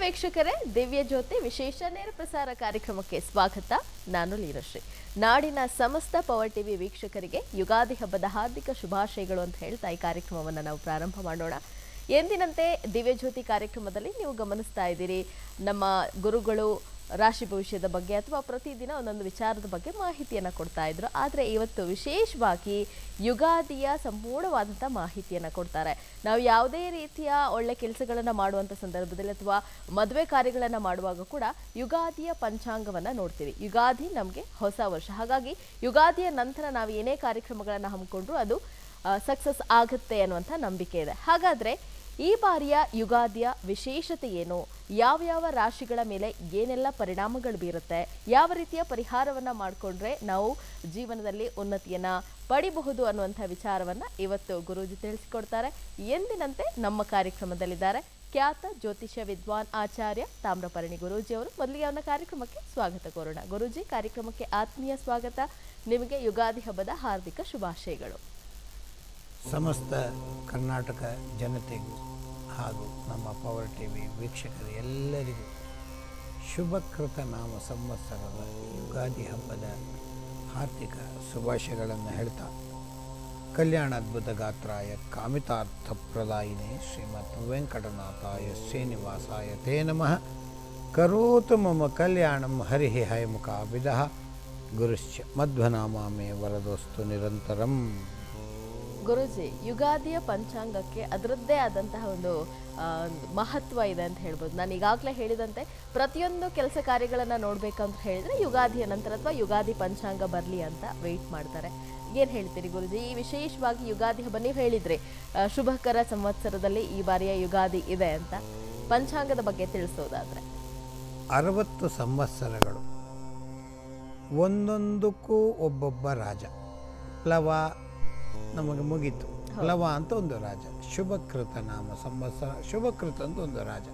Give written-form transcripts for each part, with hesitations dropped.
ವೀಕ್ಷಕರೇ, ದಿವ್ಯ ಜ್ಯೋತಿ ವಿಶೇಷ ನೇರ ಪ್ರಸಾರ ಕಾರ್ಯಕ್ರಮಕ್ಕೆ ಸ್ವಾಗತ. ನಾನು ಲೀನಶ್ರೀ. ನಾಡಿನ ಸಮಸ್ತ ಪವರ್ ಟಿವಿ ವೀಕ್ಷಕರಿಗೆ ಯುಗಾದಿ ಹಬ್ಬದ ಹಾರ್ದಿಕ ಶುಭಾಶಯಗಳು ಅಂತ ಹೇಳ್ತಾ ಈ ಕಾರ್ಯಕ್ರಮವನ್ನು ನಾವು ಪ್ರಾರಂಭ ಮಾಡೋಣ. ಎಂದಿನಂತೆ ದಿವ್ಯ ಜ್ಯೋತಿ ಕಾರ್ಯಕ್ರಮದಲ್ಲಿ ನೀವು ಗಮನಿಸ್ತಾ ಇದ್ದೀರಿ, ನಮ್ಮ ಗುರುಗಳು ರಾಶಿ ಭವಿಷ್ಯದ ಬಗ್ಗೆ ಅಥವಾ ಪ್ರತಿದಿನ ಒಂದೊಂದು ವಿಚಾರದ ಬಗ್ಗೆ ಮಾಹಿತಿಯನ್ನು ಕೊಡ್ತಾ ಇದ್ರು. ಆದರೆ ಇವತ್ತು ವಿಶೇಷವಾಗಿ ಯುಗಾದಿಯ ಸಂಪೂರ್ಣವಾದಂಥ ಮಾಹಿತಿಯನ್ನು ಕೊಡ್ತಾರೆ. ನಾವು ಯಾವುದೇ ರೀತಿಯ ಒಳ್ಳೆ ಕೆಲಸಗಳನ್ನು ಮಾಡುವಂಥ ಸಂದರ್ಭದಲ್ಲಿ ಅಥವಾ ಮದುವೆ ಕಾರ್ಯಗಳನ್ನು ಮಾಡುವಾಗ ಕೂಡ ಯುಗಾದಿಯ ಪಂಚಾಂಗವನ್ನು ನೋಡ್ತೀವಿ. ಯುಗಾದಿ ನಮಗೆ ಹೊಸ ವರ್ಷ, ಹಾಗಾಗಿ ಯುಗಾದಿಯ ನಂತರ ನಾವು ಏನೇ ಕಾರ್ಯಕ್ರಮಗಳನ್ನು ಹಮ್ಮಿಕೊಂಡ್ರು ಅದು ಸಕ್ಸಸ್ ಆಗುತ್ತೆ ಅನ್ನುವಂಥ ನಂಬಿಕೆ ಇದೆ. ಹಾಗಾದರೆ ಈ ಬಾರಿಯ ಯುಗಾದಿಯ ವಿಶೇಷತೆ ಏನು, ಯಾವ ಯಾವ ರಾಶಿಗಳ ಮೇಲೆ ಏನೆಲ್ಲ ಪರಿಣಾಮಗಳು ಬೀರುತ್ತೆ, ಯಾವ ರೀತಿಯ ಪರಿಹಾರವನ್ನು ಮಾಡಿಕೊಂಡ್ರೆ ನಾವು ಜೀವನದಲ್ಲಿ ಉನ್ನತಿಯನ್ನು ಪಡಿಬಹುದು ಅನ್ನುವಂಥ ವಿಚಾರವನ್ನು ಇವತ್ತು ಗುರೂಜಿ ತಿಳಿಸಿಕೊಡ್ತಾರೆ. ಎಂದಿನಂತೆ ನಮ್ಮ ಕಾರ್ಯಕ್ರಮದಲ್ಲಿದ್ದಾರೆ ಖ್ಯಾತ ಜ್ಯೋತಿಷ್ಯ ವಿದ್ವಾನ್ ಆಚಾರ್ಯ ತಾಮ್ರಪರ್ಣಿ ಗುರೂಜಿ ಅವರು. ಮೊದಲಿಗೆ ಅವನ ಕಾರ್ಯಕ್ರಮಕ್ಕೆ ಸ್ವಾಗತ ಕೋರೋಣ. ಗುರೂಜಿ, ಕಾರ್ಯಕ್ರಮಕ್ಕೆ ಆತ್ಮೀಯ ಸ್ವಾಗತ. ನಿಮಗೆ ಯುಗಾದಿ ಹಬ್ಬದ ಹಾರ್ದಿಕ ಶುಭಾಶಯಗಳು. ಸಮಸ್ತ ಕರ್ನಾಟಕ ಜನತೆಗೂ ಹಾಗೂ ನಮ್ಮ ಪವರ್ ಟಿವಿ ವೀಕ್ಷಕರು ಎಲ್ಲರಿಗೂ ಶುಭಕೃತ ನಾಮ ಸಂವತ್ಸರದ ಯುಗಾದಿ ಹಬ್ಬದ ಹಾರ್ದಿಕ ಶುಭಾಶಯಗಳನ್ನು ಹೇಳ್ತಾ, ಕಲ್ಯಾಣಾದ್ಭುತ ಗಾತ್ರಾಯ ಕಾಮಿತಾರ್ಥಪ್ರದಾಯಿನೇ ಶ್ರೀಮತ್ ವೆಂಕಟನಾಥಾಯ ಶ್ರೀನಿವಾಸಾಯ ತೇ ನಮಃ. ಕರೋತು ಮಮ ಕಲ್ಯಾಣಂ ಹರಿ ಹಯಮುಖಾಭಿದಃ ಗುರುಶ್ಚ ಮಧ್ವನಾಮೇ ವರದೋಸ್ತು ನಿರಂತರಂ. ಗುರುಜಿ, ಯುಗಾದಿಯ ಪಂಚಾಂಗಕ್ಕೆ ಅದರದ್ದೇ ಆದಂತಹ ಒಂದು ಮಹತ್ವ ಇದೆ ಅಂತ ಹೇಳ್ಬೋದು. ನಾನು ಈಗಾಗಲೇ ಹೇಳಿದಂತೆ ಪ್ರತಿಯೊಂದು ಕೆಲಸ ಕಾರ್ಯಗಳನ್ನು ನೋಡ್ಬೇಕಂತ ಹೇಳಿದ್ರೆ ಯುಗಾದಿಯ ನಂತರ ಅಥವಾ ಯುಗಾದಿ ಪಂಚಾಂಗ ಬರಲಿ ಅಂತ ವೆಯ್ಟ್ ಮಾಡ್ತಾರೆ. ಏನು ಹೇಳ್ತೀರಿ ಗುರುಜಿ, ಈ ವಿಶೇಷವಾಗಿ ಯುಗಾದಿ ಹಬ್ಬ ನೀವು ಹೇಳಿದ್ರಿ ಶುಭಕರ ಸಂವತ್ಸರದಲ್ಲಿ ಈ ಬಾರಿಯ ಯುಗಾದಿ ಇದೆ ಅಂತ, ಪಂಚಾಂಗದ ಬಗ್ಗೆ ತಿಳಿಸೋದಾದ್ರೆ? 60 ಸಂವತ್ಸರಗಳು, ಒಂದೊಂದಕ್ಕೂ ಒಬ್ಬೊಬ್ಬ ರಾಜ. ಪ್ಲವ ನಮಗೆ ಮುಗೀತು, ಪ್ಲವ ಅಂತ ಒಂದು ರಾಜ. ಶುಭಕೃತ ನಾಮ ಸಂವತ್ಸರ, ಶುಭಕೃತ ಅಂತ ಒಂದು ರಾಜ.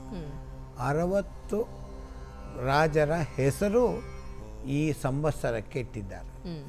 60 ರಾಜರ ಹೆಸರು ಈ ಸಂವತ್ಸರಕ್ಕೆ ಇಟ್ಟಿದ್ದಾರೆ.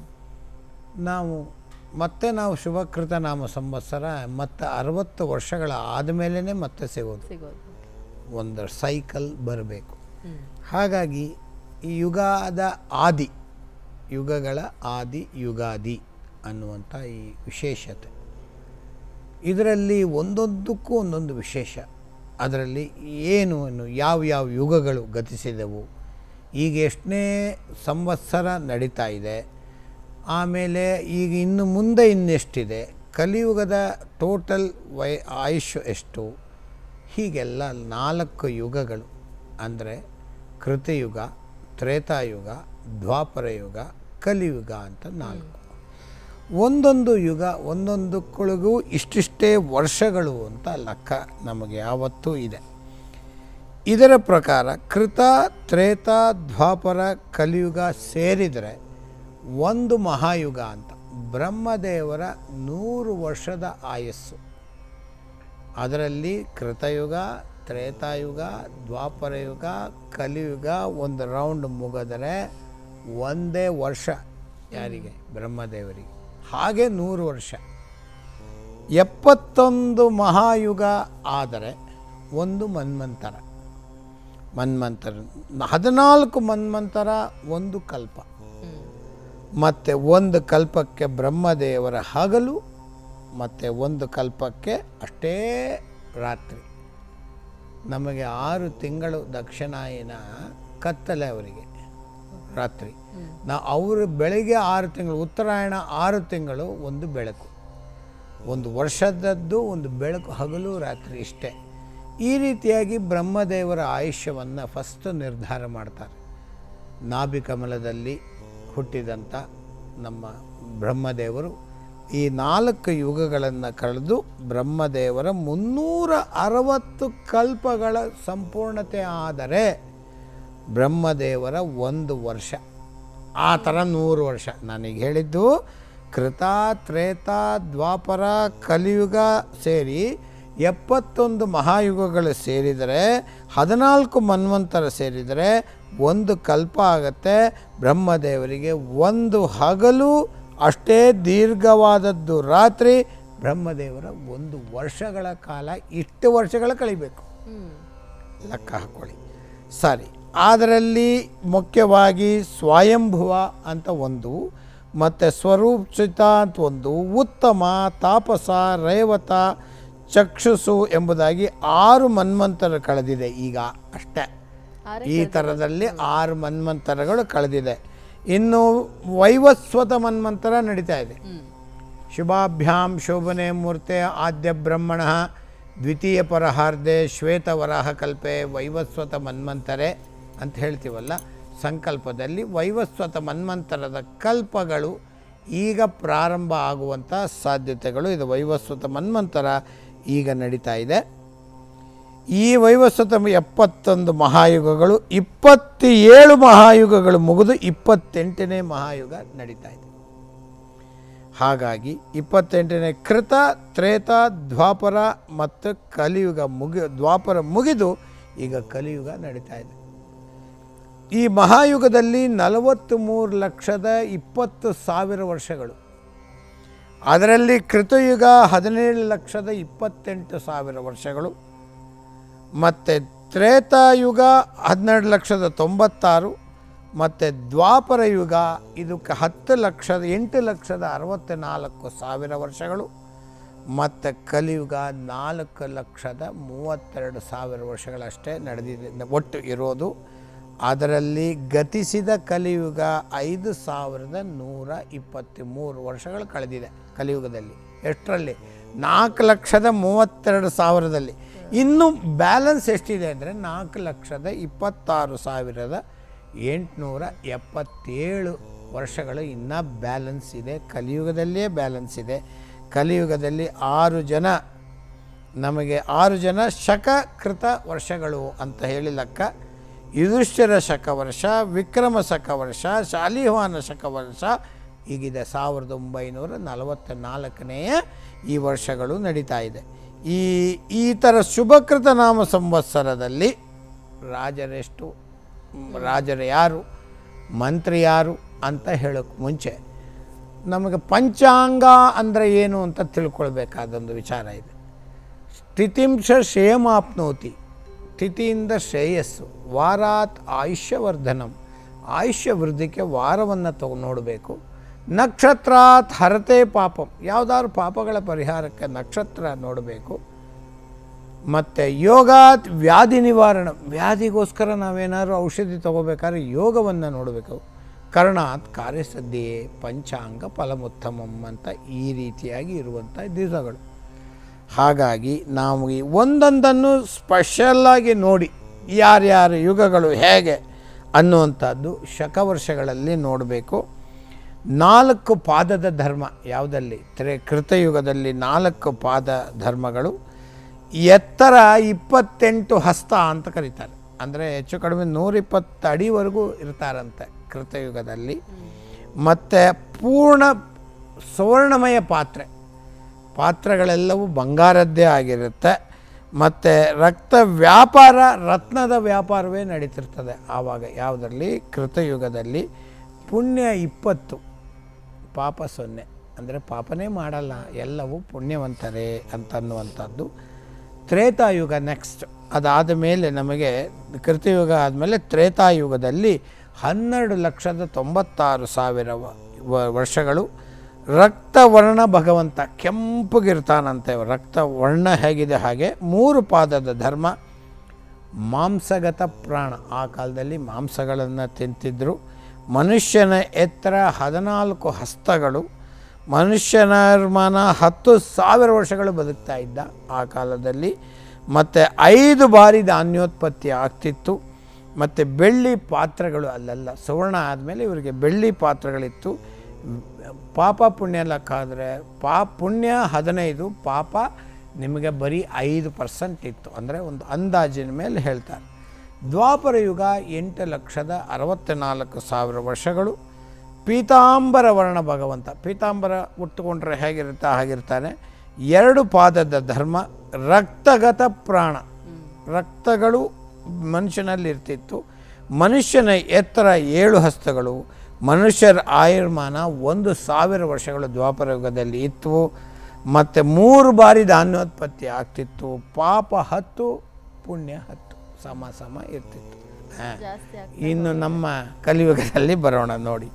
ನಾವು ಶುಭಕೃತ ನಾಮ ಸಂವತ್ಸರ ಮತ್ತೆ 60 ವರ್ಷಗಳ ಆದಮೇಲೆ ಮತ್ತೆ ಸಿಗೋದು, ಒಂದು ಸೈಕಲ್ ಬರಬೇಕು. ಹಾಗಾಗಿ ಈ ಯುಗದ ಆದಿ, ಯುಗಗಳ ಆದಿ ಯುಗಾದಿ ಅನ್ನುವಂಥ ಈ ವಿಶೇಷತೆ, ಇದರಲ್ಲಿ ಒಂದೊಂದಕ್ಕೂ ಒಂದೊಂದು ವಿಶೇಷ. ಅದರಲ್ಲಿ ಏನು ಯಾವ ಯುಗಗಳು ಗತಿಸಿದವು, ಈಗ ಎಷ್ಟನೇ ಸಂವತ್ಸರ ನಡೀತಾ ಇದೆ, ಆಮೇಲೆ ಈಗ ಇನ್ನು ಮುಂದೆ ಇನ್ನೆಷ್ಟಿದೆ, ಕಲಿಯುಗದ ಟೋಟಲ್ ಆಯುಷ್ಯ ಎಷ್ಟು, ಹೀಗೆಲ್ಲ 4 ಯುಗಗಳು ಅಂದರೆ ಕೃತಯುಗ, ತ್ರೇತಾಯುಗ, ದ್ವಾಪರ ಯುಗ, ಕಲಿಯುಗ ಅಂತ 4. ಒಂದೊಂದು ಯುಗ ಒಂದೊಂದಕ್ಕಳಿಗೂ ಇಷ್ಟಿಷ್ಟೇ ವರ್ಷಗಳು ಅಂತ ಲೆಕ್ಕ ನಮಗೆ ಯಾವತ್ತೂ ಇದೆ. ಇದರ ಪ್ರಕಾರ ಕೃತ, ತ್ರೇತ, ದ್ವಾಪರ, ಕಲಿಯುಗ ಸೇರಿದರೆ ಒಂದು ಮಹಾಯುಗ ಅಂತ. ಬ್ರಹ್ಮದೇವರ 100 ವರ್ಷದ ಆಯಸ್ಸು. ಅದರಲ್ಲಿ ಕೃತಯುಗ, ತ್ರೇತಾಯುಗ, ದ್ವಾಪರ ಯುಗ, ಕಲಿಯುಗ ಒಂದು ರೌಂಡ್ ಮುಗಿದರೆ ಒಂದೇ ವರ್ಷ ಯಾರಿಗೆ? ಬ್ರಹ್ಮದೇವರಿಗೆ. ಹಾಗೆ 100 ವರ್ಷ. 71 ಮಹಾಯುಗ ಆದರೆ ಒಂದು ಮನ್ವಂತರ, 14 ಮನ್ವಂತರ ಒಂದು ಕಲ್ಪ. ಮತ್ತು ಒಂದು ಕಲ್ಪಕ್ಕೆ ಬ್ರಹ್ಮದೇವರ ಹಗಲು, ಮತ್ತು ಒಂದು ಕಲ್ಪಕ್ಕೆ ಅಷ್ಟೇ ರಾತ್ರಿ. ನಮಗೆ 6 ತಿಂಗಳು ದಕ್ಷಿಣಾಯನ ಕತ್ತಲೆ ಅವರಿಗೆ ರಾತ್ರಿ. ಅವರು ಬೆಳಗ್ಗೆ 6 ತಿಂಗಳು, ಉತ್ತರಾಯಣ 6 ತಿಂಗಳು ಒಂದು ಬೆಳಕು, ಒಂದು ವರ್ಷದದ್ದು ಒಂದು ಬೆಳಕು, ಹಗಲು ರಾತ್ರಿ ಇಷ್ಟೇ. ಈ ರೀತಿಯಾಗಿ ಬ್ರಹ್ಮದೇವರ ಆಯುಷ್ಯವನ್ನು ಫಸ್ಟ್ ನಿರ್ಧಾರ ಮಾಡ್ತಾರೆ. ನಾಭಿಕಮಲದಲ್ಲಿ ಹುಟ್ಟಿದಂಥ ನಮ್ಮ ಬ್ರಹ್ಮದೇವರು ಈ 4 ಯುಗಗಳನ್ನು ಕಳೆದು ಬ್ರಹ್ಮದೇವರ 360 ಕಲ್ಪಗಳ ಸಂಪೂರ್ಣತೆ ಆದರೆ ಬ್ರಹ್ಮದೇವರ 1 ವರ್ಷ. ಆ ಥರ 100 ವರ್ಷ. ನಾನೀಗ ಹೇಳಿದ್ದು ಕೃತ, ತ್ರೇತ, ದ್ವಾಪರ, ಕಲಿಯುಗ ಸೇರಿ 71 ಮಹಾಯುಗಗಳು ಸೇರಿದರೆ, 14 ಮನ್ವಂತರ ಸೇರಿದರೆ ಒಂದು ಕಲ್ಪ ಆಗುತ್ತೆ. ಬ್ರಹ್ಮದೇವರಿಗೆ ಒಂದು ಹಗಲು, ಅಷ್ಟೇ ದೀರ್ಘವಾದದ್ದು ರಾತ್ರಿ. ಬ್ರಹ್ಮದೇವರ 1 ವರ್ಷಗಳ ಕಾಲ, ಇಷ್ಟು ವರ್ಷಗಳ ಕಳಿಬೇಕು ಲೆಕ್ಕ ಹಾಕ್ಕೊಳ್ಳಿ. ಸರಿ. ಅದರಲ್ಲಿ ಮುಖ್ಯವಾಗಿ ಸ್ವಯಂಭುವ ಅಂತ ಒಂದು, ಮತ್ತು ಸ್ವರೂಪಚಿತ ಅಂತ ಒಂದು, ಉತ್ತಮ, ತಾಪಸ, ರೇವತ, ಚಕ್ಷುಸು ಎಂಬುದಾಗಿ 6 ಮನ್ವಂತರ ಕಳೆದಿದೆ ಈಗ ಅಷ್ಟೇ. ಈ ಥರದಲ್ಲಿ 6 ಮನ್ವಂತರಗಳು ಕಳೆದಿದೆ. ಇನ್ನು ವೈವಸ್ವತ ಮನ್ವಂತರ ನಡೀತಾ ಇದೆ. ಶುಭಾಭ್ಯಾಂ ಶೋಭನೆ ಮೂರ್ತೆ ಆದ್ಯ ಬ್ರಹ್ಮಣ ದ್ವಿತೀಯ ಪರಹಾರ್ಧೆ ಶ್ವೇತವರಾಹ ಕಲ್ಪೆ ವೈವಸ್ವತ ಮನ್ವಂತರೆ ಅಂತ ಹೇಳ್ತೀವಲ್ಲ, ಸಂಕಲ್ಪದಲ್ಲಿ ವೈವಸ್ವತ ಮನ್ವಂತರದ ಕಲ್ಪಗಳು ಈಗ ಪ್ರಾರಂಭ ಆಗುವಂಥ ಸಾಧ್ಯತೆಗಳು ಇದು. ವೈವಸ್ವತ ಮನ್ವಂತರ ಈಗ ನಡೀತಾ ಇದೆ. ಈ ವೈವಸ್ವತ 71 ಮಹಾಯುಗಗಳು, 27 ಮಹಾಯುಗಗಳು ಮುಗಿದು 28ನೇ ಮಹಾಯುಗ ನಡೀತಾ ಇದೆ. ಹಾಗಾಗಿ 28ನೇ ಕೃತ, ತ್ರೇತ, ದ್ವಾಪರ ಮತ್ತು ಕಲಿಯುಗ ದ್ವಾಪರ ಮುಗಿದು ಈಗ ಕಲಿಯುಗ ನಡೀತಾ ಇದೆ. ಈ ಮಹಾಯುಗದಲ್ಲಿ 43,20,000 ವರ್ಷಗಳು, ಅದರಲ್ಲಿ ಕೃತಯುಗ 17,28,000 ವರ್ಷಗಳು, ಮತ್ತು ತ್ರೇತಾಯುಗ 12,96,000, ಮತ್ತು ದ್ವಾಪರ ಯುಗ ಇದಕ್ಕೆ 8,64,000 ವರ್ಷಗಳು, ಮತ್ತು ಕಲಿಯುಗ 4,32,000 ವರ್ಷಗಳಷ್ಟೇ ನಡೆದಿದೆ ಒಟ್ಟು ಇರೋದು. ಅದರಲ್ಲಿ ಗತಿಸಿದ ಕಲಿಯುಗ 5,123 ವರ್ಷಗಳು ಕಳೆದಿದೆ ಕಲಿಯುಗದಲ್ಲಿ. ಎಷ್ಟರಲ್ಲಿ? 4,32,000ದಲ್ಲಿ. ಇನ್ನು ಬ್ಯಾಲೆನ್ಸ್ ಎಷ್ಟಿದೆ ಅಂದರೆ 4,26,877 ವರ್ಷಗಳು ಇನ್ನೂ ಬ್ಯಾಲೆನ್ಸ್ ಇದೆ. ಕಲಿಯುಗದಲ್ಲೇ ಬ್ಯಾಲೆನ್ಸ್ ಇದೆ. ಕಲಿಯುಗದಲ್ಲಿ 6 ಜನ ಶಕಕೃತ ವರ್ಷಗಳು ಅಂತ ಹೇಳಿ ಲೆಕ್ಕ. ಯುಧಿಷ್ಠಿರ ಶಕವರ್ಷ, ವಿಕ್ರಮ ಶಕವರ್ಷ, ಶಾಲಿವಾಹನ ಶಕವರ್ಷ ಹೀಗಿದೆ. 1944ನೇ ಈ ವರ್ಷಗಳು ನಡೀತಾ ಇದೆ. ಈ ಥರ ಶುಭಕೃತ ನಾಮ ಸಂವತ್ಸರದಲ್ಲಿ ರಾಜರೆಷ್ಟು, ರಾಜರು ಯಾರು, ಮಂತ್ರಿ ಯಾರು ಅಂತ ಹೇಳೋಕ್ಕೆ ಮುಂಚೆ ನಮಗೆ ಪಂಚಾಂಗ ಅಂದರೆ ಏನು ಅಂತ ತಿಳ್ಕೊಳ್ಬೇಕಾದೊಂದು ವಿಚಾರ ಇದೆ. ತಿಥಿಂಶ ಶ್ರೇಯಮಾಪ್ನೋತಿ, ತಿಥಿಯಿಂದ ಶ್ರೇಯಸ್ಸು, ವಾರಾತ್ ಆಯುಷ್ಯವರ್ಧನಂ, ಆಯುಷ್ಯ ವೃದ್ಧಿಗೆ ವಾರವನ್ನು ನೋಡಬೇಕು. ನಕ್ಷತ್ರಾತ್ ಹರತೆ ಪಾಪಂ, ಯಾವುದಾದ್ರು ಪಾಪಗಳ ಪರಿಹಾರಕ್ಕೆ ನಕ್ಷತ್ರ ನೋಡಬೇಕು. ಮತ್ತು ಯೋಗಾತ್ ವ್ಯಾಧಿ ನಿವಾರಣ, ವ್ಯಾಧಿಗೋಸ್ಕರ ನಾವೇನಾದ್ರು ಔಷಧಿ ತಗೋಬೇಕಾದ್ರೆ ಯೋಗವನ್ನು ನೋಡಬೇಕು. ಕರ್ಣಾತ್ ಕಾರ್ಯಸಿದ್ಧಿಯೇ ಪಂಚಾಂಗ ಫಲಮುತ್ತಮಂ ಅಂತ ಈ ರೀತಿಯಾಗಿ ಇರುವಂಥ ದಿವಸಗಳು. ಹಾಗಾಗಿ ನಾವು ಈ ಒಂದೊಂದನ್ನು ಸ್ಪೆಷಲ್ಲಾಗಿ ನೋಡಿ ಯಾರ್ಯಾರು ಯುಗಗಳು ಹೇಗೆ ಅನ್ನುವಂಥದ್ದು ಶಕವರ್ಷಗಳಲ್ಲಿ ನೋಡಬೇಕು. 4 ಪಾದದ ಧರ್ಮ ಯಾವುದಲ್ಲಿ? ಕೃತಯುಗದಲ್ಲಿ 4 ಪಾದ ಧರ್ಮಗಳು. ಎತ್ತರ 28 ಹಸ್ತ ಅಂತ ಕರೀತಾರೆ. ಅಂದರೆ ಹೆಚ್ಚು ಕಡಿಮೆ 120 ಅಡಿವರೆಗೂ ಇರ್ತಾರಂತೆ ಕೃತಯುಗದಲ್ಲಿ. ಮತ್ತು ಪೂರ್ಣ ಸುವರ್ಣಮಯ ಪಾತ್ರೆಗಳೆಲ್ಲವೂ ಬಂಗಾರದ್ದೇ ಆಗಿರುತ್ತೆ. ಮತ್ತು ರತ್ನದ ವ್ಯಾಪಾರವೇ ನಡೀತಿರ್ತದೆ ಆವಾಗ. ಯಾವುದರಲ್ಲಿ? ಕೃತಯುಗದಲ್ಲಿ. ಪುಣ್ಯ 20, ಪಾಪ 0. ಅಂದರೆ ಪಾಪನೇ ಮಾಡಲ್ಲ, ಎಲ್ಲವೂ ಪುಣ್ಯವಂತರೇ ಅಂತನ್ನುವಂಥದ್ದು. ತ್ರೇತಾಯುಗ ನೆಕ್ಸ್ಟ್. ಅದಾದ ಮೇಲೆ ನಮಗೆ ಕೃತಯುಗ ಆದಮೇಲೆ ತ್ರೇತಾಯುಗದಲ್ಲಿ 12,96,000 ವರ್ಷಗಳು. ರಕ್ತವರ್ಣ ಭಗವಂತ ಕೆಂಪಗಿರ್ತಾನಂತೆ. ರಕ್ತವರ್ಣ ಹೇಗಿದೆ ಹಾಗೆ. 3 ಪಾದದ ಧರ್ಮ. ಮಾಂಸಗತ ಪ್ರಾಣ, ಆ ಕಾಲದಲ್ಲಿ ಮಾಂಸಗಳನ್ನು ತಿಂತಿದ್ದರು. ಮನುಷ್ಯನ ಎತ್ತರ 14 ಹಸ್ತಗಳು. ಮನುಷ್ಯನ 10,000 ವರ್ಷಗಳು ಬದುಕ್ತಾ ಇದ್ದ ಆ ಕಾಲದಲ್ಲಿ. ಮತ್ತು 5 ಬಾರಿ ಧಾನ್ಯೋತ್ಪತ್ತಿ ಆಗ್ತಿತ್ತು. ಮತ್ತು ಬೆಳ್ಳಿ ಪಾತ್ರೆಗಳು ಅಲ್ಲೆಲ್ಲ. ಸುವರ್ಣ ಆದಮೇಲೆ ಇವರಿಗೆ ಬೆಳ್ಳಿ ಪಾತ್ರೆಗಳಿತ್ತು. ಪಾಪ ಪುಣ್ಯ ಲೆಕ್ಕ ಆದರೆ ಪುಣ್ಯ 15, ಪಾಪ ನಿಮಗೆ ಬರೀ 5% ಇತ್ತು. ಅಂದರೆ ಒಂದು ಅಂದಾಜಿನ ಮೇಲೆ ಹೇಳ್ತಾರೆ. ದ್ವಾಪರ ಯುಗ 8,64,000 ವರ್ಷಗಳು. ಪೀತಾಂಬರ ವರ್ಣ ಭಗವಂತ, ಪೀತಾಂಬರ ಉಟ್ಟುಕೊಂಡ್ರೆ ಹೇಗಿರುತ್ತೆ ಹಾಗಿರ್ತಾನೆ. 2 ಪಾದದ ಧರ್ಮ. ರಕ್ತಗತ ಪ್ರಾಣ, ರಕ್ತಗಳು ಮನುಷ್ಯನಲ್ಲಿ ಇರ್ತಿತ್ತು. ಮನುಷ್ಯನ ಎತ್ತರ 7 ಹಸ್ತಗಳು. ಮನುಷ್ಯರ ಆಯುರ್ಮಾನ 1,000 ವರ್ಷಗಳು ದ್ವಾಪರ ಯುಗದಲ್ಲಿ ಇತ್ತು. ಮತ್ತು 3 ಬಾರಿ ಧಾನ್ಯೋತ್ಪತ್ತಿ ಆಗ್ತಿತ್ತು. ಪಾಪ 10, ಪುಣ್ಯ 10 ಸಮ ಇರ್ತಿತ್ತು. ಜಾಸ್ತಿ ಇನ್ನು ನಮ್ಮ ಕಲಿಯುಗದಲ್ಲಿ ಬರೋಣ ನೋಡಿ.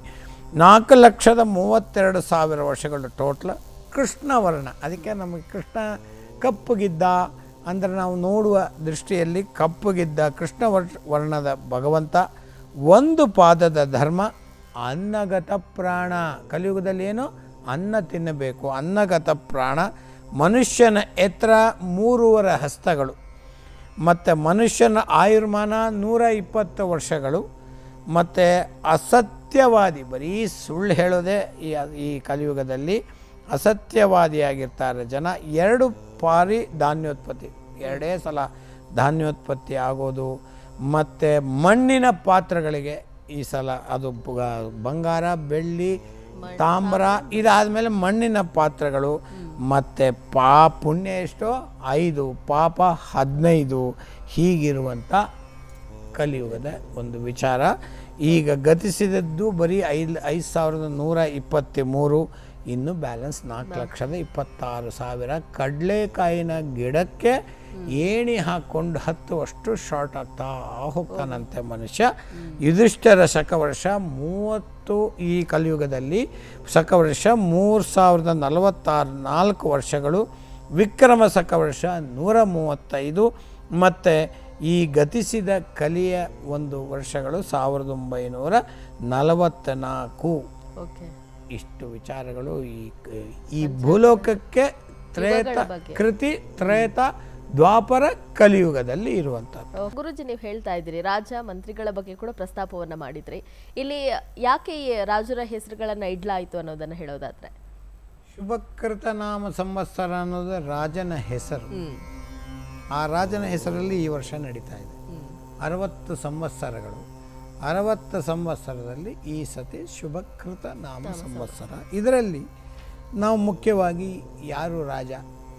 4,32,000 ವರ್ಷಗಳು ಟೋಟ್ಲ್ ಕೃಷ್ಣವರ್ಣ. ಅದಕ್ಕೆ ನಮಗೆ ಕೃಷ್ಣ ಕಪ್ಪಗಿದ್ದ ಅಂದರೆ ನಾವು ನೋಡುವ ದೃಷ್ಟಿಯಲ್ಲಿ ಕಪ್ಪಗಿದ್ದ ಕೃಷ್ಣ ವರ್ಣದ ಭಗವಂತ. ಒಂದು ಪಾದದ ಧರ್ಮ ಅನ್ನಗತ ಪ್ರಾಣ. ಕಲಿಯುಗದಲ್ಲಿ ಏನು ಅನ್ನ ತಿನ್ನಬೇಕು, ಅನ್ನಗತ ಪ್ರಾಣ. ಮನುಷ್ಯನ ಎತ್ತರ 3.5 ಹಸ್ತಗಳು ಮತ್ತು ಮನುಷ್ಯನ ಆಯುರ್ಮಾನ 120 ವರ್ಷಗಳು. ಮತ್ತು ಅಸತ್ಯವಾದಿ, ಬರೀ ಸುಳ್ಳು ಹೇಳೋದೇ ಈ ಕಲಿಯುಗದಲ್ಲಿ ಅಸತ್ಯವಾದಿಯಾಗಿರ್ತಾರೆ ಜನ. 2 ಪಾರಿ ಧಾನ್ಯೋತ್ಪತ್ತಿ, 2 ಸಲ ಧಾನ್ಯೋತ್ಪತ್ತಿ ಆಗೋದು. ಮತ್ತು ಮಣ್ಣಿನ ಪಾತ್ರಗಳಿಗೆ ಈ ಸಲ ಅದು ಬಂಗಾರ, ಬೆಳ್ಳಿ, ತಾಮ್ರ, ಇದಾದಮೇಲೆ ಮಣ್ಣಿನ ಪಾತ್ರಗಳು. ಮತ್ತು ಪುಣ್ಯ ಎಷ್ಟೋ 5, ಪಾಪ 15. ಹೀಗಿರುವಂಥ ಕಲಿಯುಗದ ಒಂದು ವಿಚಾರ. ಈಗ ಗತಿಸಿದದ್ದು ಬರೀ 5,123. ಇನ್ನು ಬ್ಯಾಲೆನ್ಸ್ 4,26,000. ಕಡಲೆಕಾಯಿನ ಗಿಡಕ್ಕೆ ಏಣಿ ಹಾಕ್ಕೊಂಡು ಹತ್ತುವಷ್ಟು ಶಾರ್ಟ್ ಆಗ್ತಾ ಹೋಗ್ತಾನಂತೆ ಮನುಷ್ಯ. ಯುಧಿಷ್ಠಿರ ಶಕವರ್ಷ 30, ಈ ಕಲಿಯುಗದಲ್ಲಿ ಶಕವರ್ಷ 3,044 ವರ್ಷಗಳು. ವಿಕ್ರಮ ಶಕವರ್ಷ 135. ಮತ್ತು ಈ ಗತಿಸಿದ ಕಲಿಯ ಒಂದು ವರ್ಷಗಳು 1944. ಇಷ್ಟು ವಿಚಾರಗಳು ಈ ಭೂಲೋಕಕ್ಕೆ ಕೃತಿ ತ್ರೇತ ದ್ವಾಪರ ಕಲಿಯುಗದಲ್ಲಿ ಇರುವಂಥದ್ದು. ಗುರುಜಿ, ನೀವು ಹೇಳ್ತಾ ಇದ್ದೀರಿ ರಾಜ ಮಂತ್ರಿಗಳ ಬಗ್ಗೆ ಕೂಡ ಪ್ರಸ್ತಾಪವನ್ನ ಮಾಡಿದ್ರಿ. ಇಲ್ಲಿ ಯಾಕೆ ಈ ರಾಜರ ಹೆಸರುಗಳನ್ನ ಇಡ್ಲಾಯಿತು ಅನ್ನೋದನ್ನ ಹೇಳೋದಾದ್ರೆ, ಶುಭಕೃತ ನಾಮ ಸಂವತ್ಸರ ಅನ್ನೋದು ರಾಜನ ಹೆಸರು. ಆ ರಾಜನ ಹೆಸರಲ್ಲಿ ಈ ವರ್ಷ ನಡೀತಾ ಇದೆ 60 ಸಂವತ್ಸರಗಳು. 60 ಸಂವತ್ಸರದಲ್ಲಿ ಈ ಸತಿ ಶುಭಕೃತ ನಾಮ ಸಂವತ್ಸರ. ಇದರಲ್ಲಿ ನಾವು ಮುಖ್ಯವಾಗಿ ಯಾರು ರಾಜ,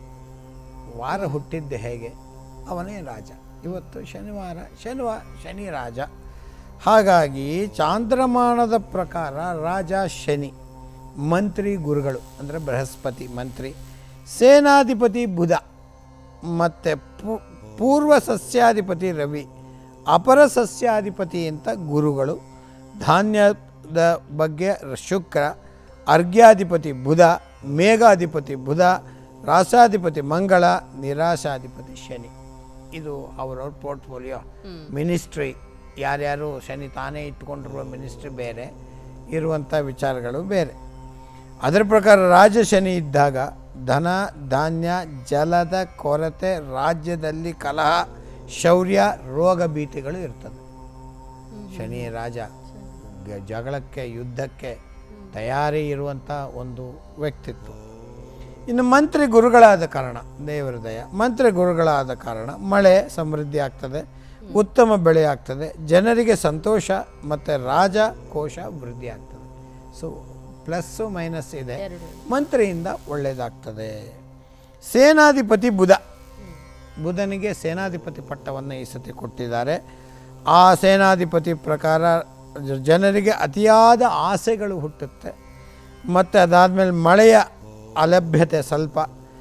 ವಾರ ಹುಟ್ಟಿದ್ದೆ ಹೇಗೆ, ಅವನೇ ರಾಜ. ಇವತ್ತು ಶನಿವಾರ, ಶನಿ ರಾಜ. ಹಾಗಾಗಿ ಚಾಂದ್ರಮಾನದ ಪ್ರಕಾರ ರಾಜ ಶನಿ, ಮಂತ್ರಿ ಗುರುಗಳು ಅಂದರೆ ಬೃಹಸ್ಪತಿ ಮಂತ್ರಿ, ಸೇನಾಧಿಪತಿ ಬುಧ, ಮತ್ತು ಪೂರ್ವ ಸಸ್ಯಾಧಿಪತಿ ರವಿ, ಅಪರ ಸಸ್ಯಾಧಿಪತಿ ಅಂತ ಗುರುಗಳು, ಧಾನ್ಯದ ಬಗ್ಗೆ ಶುಕ್ರ, ಅರ್ಘ್ಯಾಧಿಪತಿ ಬುಧ, ಮೇಘಾಧಿಪತಿ ಬುಧ, ರಾಸಾಧಿಪತಿ ಮಂಗಳ, ನಿರಾಶಾಧಿಪತಿ ಶನಿ. ಇದು ಅವರವ್ರ ಪೋರ್ಟ್ಫೋಲಿಯೋ. ಮಿನಿಸ್ಟ್ರಿ ಯಾರ್ಯಾರು ಶನಿ ತಾನೇ ಇಟ್ಕೊಂಡಿರುವ ಮಿನಿಸ್ಟ್ರಿ ಬೇರೆ, ಇರುವಂಥ ವಿಚಾರಗಳು ಬೇರೆ. ಅದರ ಪ್ರಕಾರ ರಾಜ ಶನಿ ಇದ್ದಾಗ ಧನ ಧಾನ್ಯ, ಜಲದ ಕೊರತೆ, ರಾಜ್ಯದಲ್ಲಿ ಕಲಹ, ಶೌರ್ಯ, ರೋಗ ಭೀತಿಗಳು ಇರ್ತದೆ. ಶನಿ ರಾಜ ಜಗಳಕ್ಕೆ, ಯುದ್ಧಕ್ಕೆ ತಯಾರಿ ಇರುವಂಥ ಒಂದು ವ್ಯಕ್ತಿತ್ವ. ಇನ್ನು ಮಂತ್ರಿ ಗುರುಗಳಾದ ಕಾರಣ, ದೇವರ ದಯ, ಮಂತ್ರಿ ಗುರುಗಳಾದ ಕಾರಣ ಮಳೆ ಸಮೃದ್ಧಿ ಆಗ್ತದೆ, ಉತ್ತಮ ಬೆಳೆ ಆಗ್ತದೆ, ಜನರಿಗೆ ಸಂತೋಷ ಮತ್ತು ರಾಜಕೋಶ ವೃದ್ಧಿ ಆಗ್ತದೆ. ಸೊ ಪ್ಲಸ್ಸು ಮೈನಸ್ ಇದೆ. ಮಂತ್ರಿಯಿಂದ ಒಳ್ಳೆಯದಾಗ್ತದೆ. ಸೇನಾಧಿಪತಿ ಬುಧ, ಬುಧನಿಗೆ ಸೇನಾಧಿಪತಿ ಪಟ್ಟವನ್ನು ಈ ಸತಿ ಕೊಟ್ಟಿದ್ದಾರೆ. ಆ ಸೇನಾಧಿಪತಿ ಪ್ರಕಾರ ಜನರಿಗೆ ಅತಿಯಾದ ಆಸೆಗಳು ಹುಟ್ಟುತ್ತೆ. ಮತ್ತು ಅದಾದಮೇಲೆ ಮಳೆಯ ಅಲಭ್ಯತೆ ಸ್ವಲ್ಪ,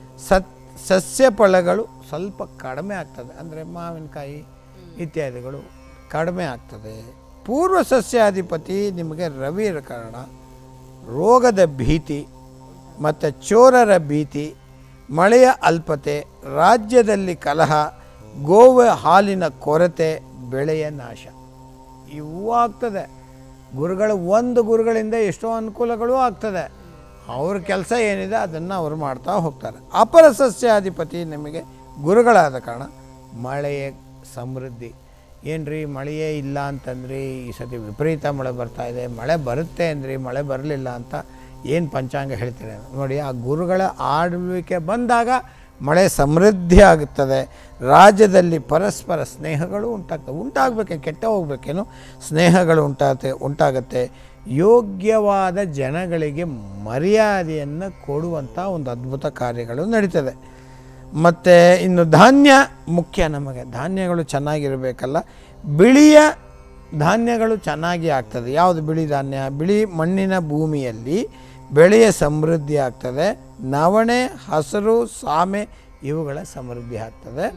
ಸಸ್ಯ ಫಲಗಳು ಸ್ವಲ್ಪ ಕಡಿಮೆ ಆಗ್ತದೆ. ಅಂದರೆ ಮಾವಿನಕಾಯಿ ಇತ್ಯಾದಿಗಳು ಕಡಿಮೆ ಆಗ್ತದೆ. ಪೂರ್ವ ಸಸ್ಯಾಧಿಪತಿ ನಿಮಗೆ ರವಿ ಇರೋ ಕಾರಣ ರೋಗದ ಭೀತಿ ಮತ್ತು ಚೋರರ ಭೀತಿ, ಮಳೆಯ ಅಲ್ಪತೆ, ರಾಜ್ಯದಲ್ಲಿ ಕಲಹ, ಗೋವ ಹಾಲಿನ ಕೊರತೆ, ಬೆಳೆಯ ನಾಶ ಇವು ಆಗ್ತದೆ. ಒಂದು ಗುರುಗಳಿಂದ ಎಷ್ಟೋ ಅನುಕೂಲಗಳು ಆಗ್ತದೆ. ಅವ್ರ ಕೆಲಸ ಏನಿದೆ ಅದನ್ನು ಅವರು ಮಾಡ್ತಾ ಹೋಗ್ತಾರೆ. ಅಪರ ಸಸ್ಯಾಧಿಪತಿ ನಿಮಗೆ ಗುರುಗಳಾದ ಕಾರಣ ಮಳೆಯ ಸಮೃದ್ಧಿ. ಏನ್ರಿ ಮಳೆಯೇ ಇಲ್ಲ ಅಂತಂದ್ರಿ, ಈ ಸತಿ ವಿಪರೀತ ಮಳೆ ಬರ್ತಾಯಿದೆ, ಮಳೆ ಬರುತ್ತೆ ಅಂದ್ರಿ, ಮಳೆ ಬರಲಿಲ್ಲ ಅಂತ ಏನು ಪಂಚಾಂಗ ಹೇಳ್ತೀರ ನೋಡಿ. ಆ ಗುರುಗಳ ಆಳ್ವಿಕೆ ಬಂದಾಗ ಮಳೆ ಸಮೃದ್ಧಿ ಆಗುತ್ತದೆ. ರಾಜ್ಯದಲ್ಲಿ ಪರಸ್ಪರ ಸ್ನೇಹಗಳು ಉಂಟಾಗಬೇಕೆ, ಕೆಟ್ಟ ಹೋಗ್ಬೇಕೇನು, ಸ್ನೇಹಗಳು ಉಂಟಾಗುತ್ತೆ. ಯೋಗ್ಯವಾದ ಜನಗಳಿಗೆ ಮರ್ಯಾದೆಯನ್ನು ಕೊಡುವಂಥ ಒಂದು ಅದ್ಭುತ ಕಾರ್ಯಗಳು ನಡೀತದೆ. ಮತ್ತು ಇನ್ನು ಧಾನ್ಯ ಮುಖ್ಯ. ನಮಗೆ ಧಾನ್ಯಗಳು ಚೆನ್ನಾಗಿರಬೇಕಲ್ಲ. ಬಿಳಿಯ ಧಾನ್ಯಗಳು ಚೆನ್ನಾಗಿ ಆಗ್ತದೆ. ಯಾವುದು ಬಿಳಿ ಧಾನ್ಯ? ಬಿಳಿ ಮಣ್ಣಿನ ಭೂಮಿಯಲ್ಲಿ ಬೆಳೆಯ ಸಮೃದ್ಧಿ ಆಗ್ತದೆ. ನವಣೆ, ಹಸಿರು, ಸಾಮೆ ಇವುಗಳ ಸಮೃದ್ಧಿ ಆಗ್ತದೆ.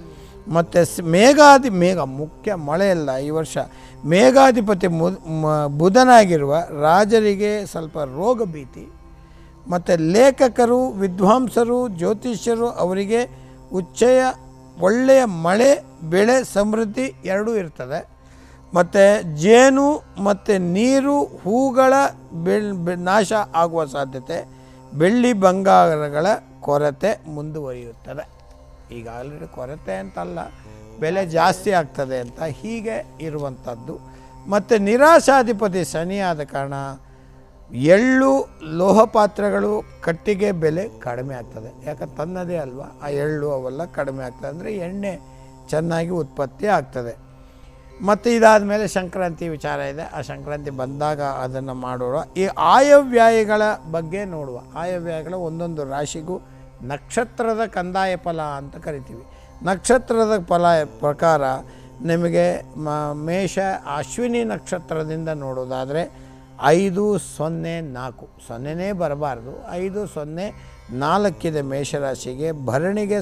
ಮತ್ತು ಮೇಘ ಮುಖ್ಯ ಮಳೆಯಲ್ಲ ಈ ವರ್ಷ. ಮೇಘಾಧಿಪತಿ ಬುಧನಾಗಿರುವ ರಾಜರಿಗೆ ಸ್ವಲ್ಪ ರೋಗ ಭೀತಿ, ಮತ್ತು ಲೇಖಕರು, ವಿದ್ವಾಂಸರು, ಜ್ಯೋತಿಷ್ಯರು ಅವರಿಗೆ ಒಳ್ಳೆಯ ಮಳೆ, ಬೆಳೆ, ಸಮೃದ್ಧಿ ಎರಡೂ ಇರ್ತದೆ. ಮತ್ತು ಜೇನು ಮತ್ತು ನೀರು, ಹೂಗಳ ನಾಶ ಆಗುವ ಸಾಧ್ಯತೆ, ಬೆಳ್ಳಿ ಬಂಗಾರಗಳ ಕೊರತೆ ಮುಂದುವರಿಯುತ್ತದೆ. ಈಗ ಆಲ್ರೆಡಿ ಕೊರತೆ ಅಂತಲ್ಲ, ಬೆಲೆ ಜಾಸ್ತಿ ಆಗ್ತದೆ ಅಂತ ಹೀಗೆ ಇರುವಂಥದ್ದು. ಮತ್ತು ನಿರಾಶಾಧಿಪತಿ ಶನಿಯಾದ ಕಾರಣ ಎಳ್ಳು, ಲೋಹ ಪಾತ್ರೆಗಳು, ಕಟ್ಟಿಗೆ ಬೆಲೆ ಕಡಿಮೆ ಆಗ್ತದೆ. ಯಾಕೆ ತನ್ನದೇ ಅಲ್ವಾ, ಆ ಎಳ್ಳು ಅವೆಲ್ಲ ಕಡಿಮೆ ಆಗ್ತದೆ, ಅಂದರೆ ಎಣ್ಣೆ ಚೆನ್ನಾಗಿ ಉತ್ಪತ್ತಿ ಆಗ್ತದೆ. ಮತ್ತು ಇದಾದ ಮೇಲೆ ಸಂಕ್ರಾಂತಿ ವಿಚಾರ ಇದೆ, ಆ ಸಂಕ್ರಾಂತಿ ಬಂದಾಗ ಅದನ್ನು ಮಾಡೋಣ. ಈ ಆಯವ್ಯಯಗಳ ಬಗ್ಗೆ ನೋಡುವ. ಆಯವ್ಯಯಗಳ ಒಂದೊಂದು ರಾಶಿಗೂ ನಕ್ಷತ್ರದ ಕಂದಾಯ ಫಲ ಅಂತ ಕರಿತೀವಿ. ನಕ್ಷತ್ರದ ಫಲ ಪ್ರಕಾರ ನಿಮಗೆ ಮೇಷ ಅಶ್ವಿನಿ ನಕ್ಷತ್ರದಿಂದ ನೋಡೋದಾದರೆ 504, ಸೊನ್ನೆನೇ ಬರಬಾರ್ದು, 504 ಮೇಷರಾಶಿಗೆ. ಭರಣಿಗೆ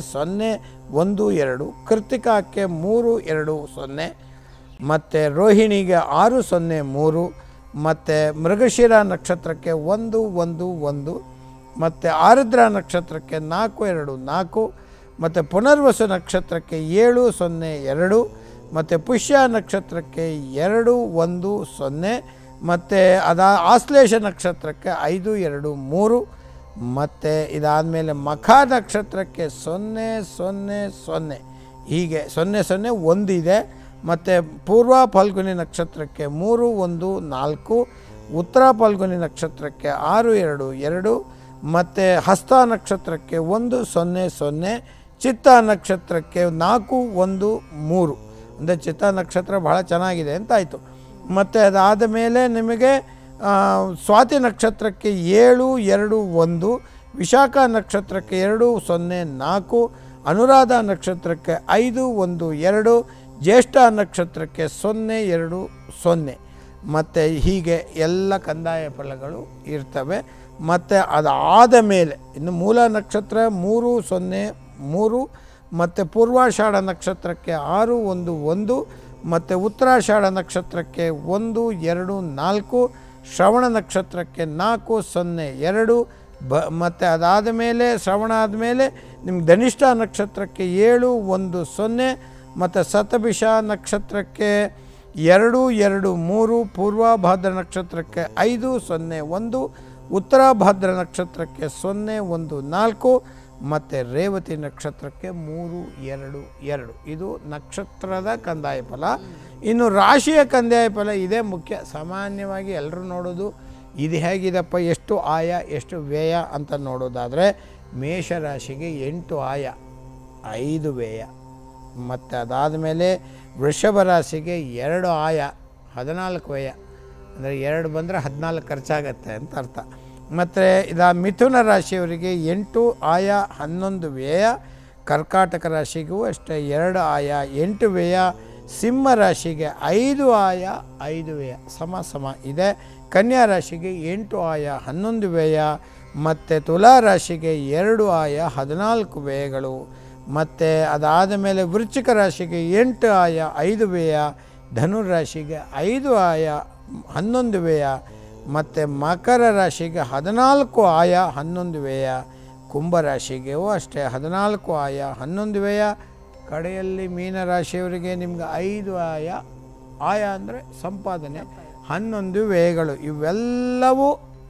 012, ಕೃತಿಕಾಕ್ಕೆ 320, ಮತ್ತು ರೋಹಿಣಿಗೆ 603, ಮತ್ತು ಮೃಗಶಿರ ನಕ್ಷತ್ರಕ್ಕೆ 111, ಮತ್ತು ಆರುದ್ರ ನಕ್ಷತ್ರಕ್ಕೆ 424, ಮತ್ತು ಪುನರ್ವಸು ನಕ್ಷತ್ರಕ್ಕೆ 702, ಮತ್ತು ಪುಷ್ಯ ನಕ್ಷತ್ರಕ್ಕೆ 210, ಮತ್ತು ಆಶ್ಲೇಷ ನಕ್ಷತ್ರಕ್ಕೆ 523, ಮತ್ತು ಇದಾದಮೇಲೆ ಮಖ ನಕ್ಷತ್ರಕ್ಕೆ 000, ಹೀಗೆ 001 ಇದೆ. ಮತ್ತು ಪೂರ್ವ ಫಲ್ಗುನಿ ನಕ್ಷತ್ರಕ್ಕೆ 314, ಉತ್ತರ ಫಲ್ಗುನಿ ನಕ್ಷತ್ರಕ್ಕೆ 622, ಮತ್ತು ಹಸ್ತ ನಕ್ಷತ್ರಕ್ಕೆ 100, ಚಿತ್ತ ನಕ್ಷತ್ರಕ್ಕೆ 413, ಅಂದರೆ ಚಿತ್ತ ನಕ್ಷತ್ರ ಭಾಳ ಚೆನ್ನಾಗಿದೆ ಅಂತಾಯಿತು. ಮತ್ತು ಅದಾದ ಮೇಲೆ ನಿಮಗೆ ಸ್ವಾತಿ ನಕ್ಷತ್ರಕ್ಕೆ 721, ವಿಶಾಖ ನಕ್ಷತ್ರಕ್ಕೆ 204, ಅನುರಾಧ ನಕ್ಷತ್ರಕ್ಕೆ 512, ಜ್ಯೇಷ್ಠ ನಕ್ಷತ್ರಕ್ಕೆ 020, ಮತ್ತು ಹೀಗೆ ಎಲ್ಲ ಕಂದಾಯ ಫಲಗಳು ಇರ್ತವೆ. ಮತ್ತು ಅದಾದ ಮೇಲೆ ಇನ್ನು ಮೂಲ ನಕ್ಷತ್ರ 303, ಮತ್ತು ಪೂರ್ವಾಷಾಢ ನಕ್ಷತ್ರಕ್ಕೆ 611, ಮತ್ತು ಉತ್ತರಾಷಾಢ ನಕ್ಷತ್ರಕ್ಕೆ 124, ಶ್ರವಣ ನಕ್ಷತ್ರಕ್ಕೆ 402, ಮತ್ತು ಅದಾದ ಮೇಲೆ ಶ್ರವಣ ಆದಮೇಲೆ ನಿಮ್ಗೆ ಧನಿಷ್ಠ ನಕ್ಷತ್ರಕ್ಕೆ 710, ಮತ್ತು ಶತಭಿಷ ನಕ್ಷತ್ರಕ್ಕೆ 223, ಪೂರ್ವಭಾದ್ರ ನಕ್ಷತ್ರಕ್ಕೆ 501, ಉತ್ತರ ಭಾದ್ರ ನಕ್ಷತ್ರಕ್ಕೆ 014, ಮತ್ತು ರೇವತಿ ನಕ್ಷತ್ರಕ್ಕೆ 322. ಇದು ನಕ್ಷತ್ರದ ಕಂದಾಯ ಫಲ. ಇನ್ನು ರಾಶಿಯ ಕಂದಾಯ ಫಲ ಇದೇ ಮುಖ್ಯ. ಸಾಮಾನ್ಯವಾಗಿ ಎಲ್ಲರೂ ನೋಡೋದು ಇದು ಹೇಗಿದೆಪ್ಪ, ಎಷ್ಟು ಆಯ ಎಷ್ಟು ವ್ಯಯ ಅಂತ ನೋಡೋದಾದರೆ ಮೇಷರಾಶಿಗೆ 8 ಆಯ 5 ವ್ಯಯ, ಮತ್ತು ಅದಾದಮೇಲೆ ವೃಷಭ ರಾಶಿಗೆ 2 ಆಯ 14 ವ್ಯಯ, ಅಂದರೆ 2 ಬಂದರೆ 14 ಖರ್ಚಾಗತ್ತೆ ಅಂತ ಅರ್ಥ. ಮತ್ತು ಮಿಥುನ ರಾಶಿಯವರಿಗೆ 8 ಆಯ 11 ವ್ಯಯ, ಕರ್ಕಾಟಕ ರಾಶಿಗೂ ಅಷ್ಟೇ 2 ಆಯ 8 ವ್ಯಯ, ಸಿಂಹ ರಾಶಿಗೆ 5 ಆಯ 5 ವ್ಯಯ ಸಮ ಇದೆ. ಕನ್ಯಾ ರಾಶಿಗೆ 8 ಆಯ 11 ವ್ಯಯ, ಮತ್ತು ತುಲಾ ರಾಶಿಗೆ 2 ಆಯ 14 ವ್ಯಯಗಳು, ಮತ್ತು ಅದಾದ ಮೇಲೆ ವೃಶ್ಚಿಕ ರಾಶಿಗೆ 8 ಆಯ 5 ವ್ಯಯ, ಧನುರಾಶಿಗೆ 5 ಆಯ 11 ವ್ಯಯ, ಮತ್ತು ಮಕರ ರಾಶಿಗೆ 14 ಆಯ 11 ವ್ಯಯ, ಕುಂಭರಾಶಿಗೆಯೂ ಅಷ್ಟೇ 14 ಆಯ 11 ವ್ಯಯ. ಕಡೆಯಲ್ಲಿ ಮೀನರಾಶಿಯವರಿಗೆ ನಿಮ್ಗೆ 5 ಆಯ ಅಂದರೆ ಸಂಪಾದನೆ 11 ವ್ಯಯಗಳು. ಇವೆಲ್ಲವೂ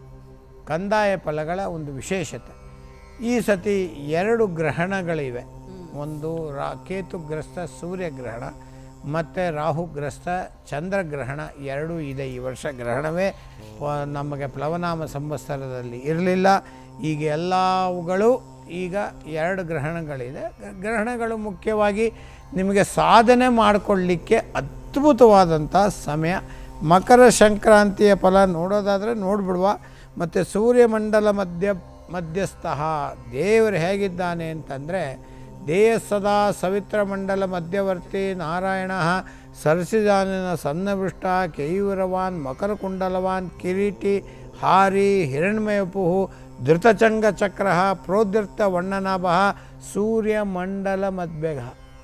ಕಂದಾಯ ಫಲಗಳ ಒಂದು ವಿಶೇಷತೆ. ಈ ಸತಿ 2 ಗ್ರಹಣಗಳಿವೆ. ಒಂದು ಕೇತುಗ್ರಸ್ತ ಸೂರ್ಯಗ್ರಹಣ ಮತ್ತು ರಾಹುಗ್ರಸ್ತ ಚಂದ್ರಗ್ರಹಣ 2 ಇದೆ ಈ ವರ್ಷ. ಗ್ರಹಣವೇ ನಮಗೆ ಪ್ಲವನಾಮ ಸಂವತ್ಸರದಲ್ಲಿ ಇರಲಿಲ್ಲ. ಈಗ ಎಲ್ಲವುಗಳು ಈಗ 2 ಗ್ರಹಣಗಳಿದೆ. ಗ್ರಹಣಗಳು ಮುಖ್ಯವಾಗಿ ನಿಮಗೆ ಸಾಧನೆ ಮಾಡಿಕೊಳ್ಳಿಕ್ಕೆ ಅದ್ಭುತವಾದಂಥ ಸಮಯ. ಮಕರ ಸಂಕ್ರಾಂತಿಯ ಫಲ ನೋಡೋದಾದರೆ ನೋಡಿಬಿಡುವ. ಮತ್ತು ಸೂರ್ಯಮಂಡಲ ಮಧ್ಯಸ್ಥ ದೇವರು ಹೇಗಿದ್ದಾನೆ ಅಂತಂದರೆ, ದೇಯ ಸದಾ ಸವಿತ್ರಮಂಡಲ ಮಧ್ಯವರ್ತಿ ನಾರಾಯಣ ಸರಸಿಜಾನನ ಸನ್ನವೃಷ್ಟ ಕೇಯೂರವಾನ್ ಮಕರಕುಂಡಲವಾನ್ ಕಿರೀಟಿ ಹಾರಿ ಹಿರಣ್ಮಯಪು ಧೃತಚಂಗ ಚಕ್ರ ಪ್ರೋದ್ಧೃತ ವರ್ಣನಾಭ ಸೂರ್ಯಮಂಡಲ ಮಧ್ಯಗ.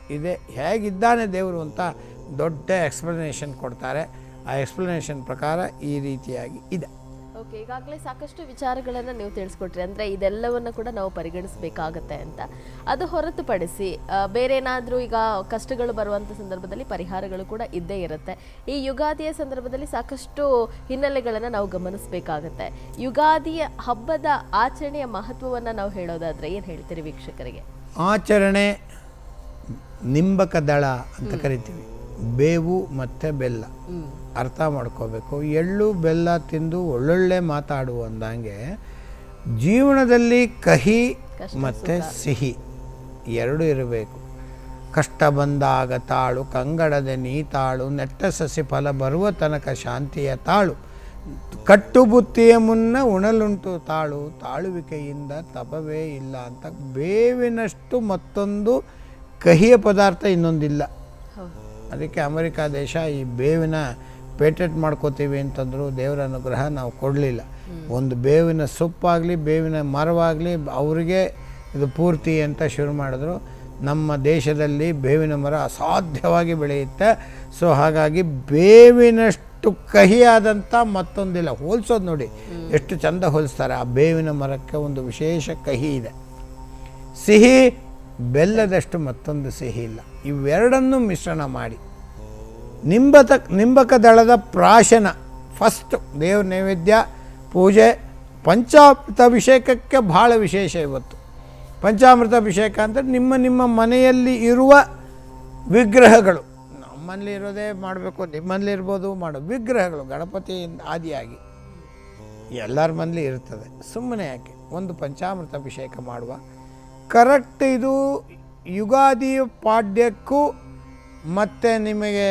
ಇದೆ, ಹೇಗಿದ್ದಾನೆ ದೇವರು ಅಂತ ದೊಡ್ಡ ಎಕ್ಸ್ಪ್ಲನೇಷನ್ ಕೊಡ್ತಾರೆ. ಆ ಎಕ್ಸ್ಪ್ಲನೇಷನ್ ಪ್ರಕಾರ ಈ ರೀತಿಯಾಗಿ ಇದೆ. ಓಕೆ, ಈಗಾಗಲೇ ಸಾಕಷ್ಟು ವಿಚಾರಗಳನ್ನು ನೀವು ತಿಳಿಸ್ಕೊಟ್ರಿ, ಅಂದರೆ ಇದೆಲ್ಲವನ್ನು ಕೂಡ ನಾವು ಪರಿಗಣಿಸಬೇಕಾಗತ್ತೆ ಅಂತ. ಅದು ಹೊರತುಪಡಿಸಿ ಬೇರೆ ಏನಾದರೂ ಈಗ ಕಷ್ಟಗಳು ಬರುವಂಥ ಸಂದರ್ಭದಲ್ಲಿ ಪರಿಹಾರಗಳು ಕೂಡ ಇದ್ದೇ ಇರುತ್ತೆ. ಈ ಯುಗಾದಿಯ ಸಂದರ್ಭದಲ್ಲಿ ಸಾಕಷ್ಟು ಹಿನ್ನೆಲೆಗಳನ್ನು ನಾವು ಗಮನಿಸಬೇಕಾಗತ್ತೆ. ಯುಗಾದಿಯ ಹಬ್ಬದ ಆಚರಣೆಯ ಮಹತ್ವವನ್ನು ನಾವು ಹೇಳೋದಾದರೆ ಏನು ಹೇಳ್ತೀರಿ ವೀಕ್ಷಕರಿಗೆ? ಆಚರಣೆ ನಿಂಬಕ ದಳ ಅಂತ ಕರಿತೀವಿ, ಬೇವು ಮತ್ತು ಬೆಲ್ಲ ಅರ್ಥ ಮಾಡ್ಕೋಬೇಕು. ಎಳ್ಳು ಬೆಲ್ಲ ತಿಂದು ಒಳ್ಳೊಳ್ಳೆ ಮಾತಾಡು ಅಂದಂಗೆ ಜೀವನದಲ್ಲಿ ಕಹಿ ಮತ್ತು ಸಿಹಿ ಎರಡು ಇರಬೇಕು. ಕಷ್ಟ ಬಂದಾಗ ತಾಳು, ಕಂಗಡದೆ ನೀ ತಾಳು, ನೆಟ್ಟ ಸಸಿ ಫಲ ಬರುವ ತನಕ ಶಾಂತಿಯ ತಾಳು, ಕಟ್ಟು ಬುತ್ತಿಯ ಮುನ್ನ ಉಣಲುಂಟು ತಾಳು, ತಾಳುವಿಕೆಯಿಂದ ತಪವೇ ಇಲ್ಲ ಅಂತ. ಬೇವಿನಷ್ಟು ಮತ್ತೊಂದು ಕಹಿಯ ಪದಾರ್ಥ ಇನ್ನೊಂದಿಲ್ಲ. ಅದಕ್ಕೆ ಅಮೆರಿಕ ದೇಶ ಈ ಬೇವಿನ ಪೇಟೆಂಟ್ ಮಾಡ್ಕೋತೀವಿ ಅಂತಂದರು. ದೇವರ ಅನುಗ್ರಹ ನಾವು ಕೊಡಲಿಲ್ಲ. ಒಂದು ಬೇವಿನ ಸೊಪ್ಪಾಗಲಿ ಬೇವಿನ ಮರವಾಗಲಿ ಅವರಿಗೆ ಇದು ಪೂರ್ತಿ ಅಂತ ಶುರು ಮಾಡಿದ್ರು. ನಮ್ಮ ದೇಶದಲ್ಲಿ ಬೇವಿನ ಮರ ಅಸಾಧ್ಯವಾಗಿ ಬೆಳೆಯುತ್ತೆ. ಸೊ ಹಾಗಾಗಿ ಬೇವಿನಷ್ಟು ಕಹಿಯಾದಂಥ ಮತ್ತೊಂದಿಲ್ಲ. ಹೋಲಿಸೋದು ನೋಡಿ ಎಷ್ಟು ಚಂದ ಹೋಲಿಸ್ತಾರೆ. ಆ ಬೇವಿನ ಮರಕ್ಕೆ ಒಂದು ವಿಶೇಷ ಕಹಿ ಇದೆ. ಸಿಹಿ ಬೆಲ್ಲದಷ್ಟು ಮತ್ತೊಂದು ಸಿಹಿ ಇಲ್ಲ. ಇವೆರಡನ್ನೂ ಮಿಶ್ರಣ ಮಾಡಿ ನಿಂಬಕ ದಳದ ಪ್ರಾಶನ ಫಸ್ಟ್ ದೇವ್ರ ನೈವೇದ್ಯ ಪೂಜೆ. ಪಂಚಾಮೃತ ಅಭಿಷೇಕಕ್ಕೆ ಭಾಳ ವಿಶೇಷ ಇವತ್ತು. ಪಂಚಾಮೃತ ಅಭಿಷೇಕ ಅಂದರೆ ನಿಮ್ಮ ಮನೆಯಲ್ಲಿ ಇರುವ ವಿಗ್ರಹಗಳು, ನಮ್ಮಲ್ಲಿ ಇರೋದೇ ಮಾಡಬೇಕು, ನಿಮ್ಮಲ್ಲಿ ಇರ್ಬೋದು ಮಾಡೋ ವಿಗ್ರಹಗಳು ಗಣಪತಿಯಿಂದ ಆದಿಯಾಗಿ ಎಲ್ಲರ ಮನೇಲಿ ಇರ್ತದೆ. ಸುಮ್ಮನೆ ಯಾಕೆ ಒಂದು ಪಂಚಾಮೃತ ಅಭಿಷೇಕ ಮಾಡುವ. ಕರೆಕ್ಟ್ ಇದು ಯುಗಾದಿ ಪಾಡ್ಯಕ್ಕೂ ಮತ್ತು ನಿಮಗೆ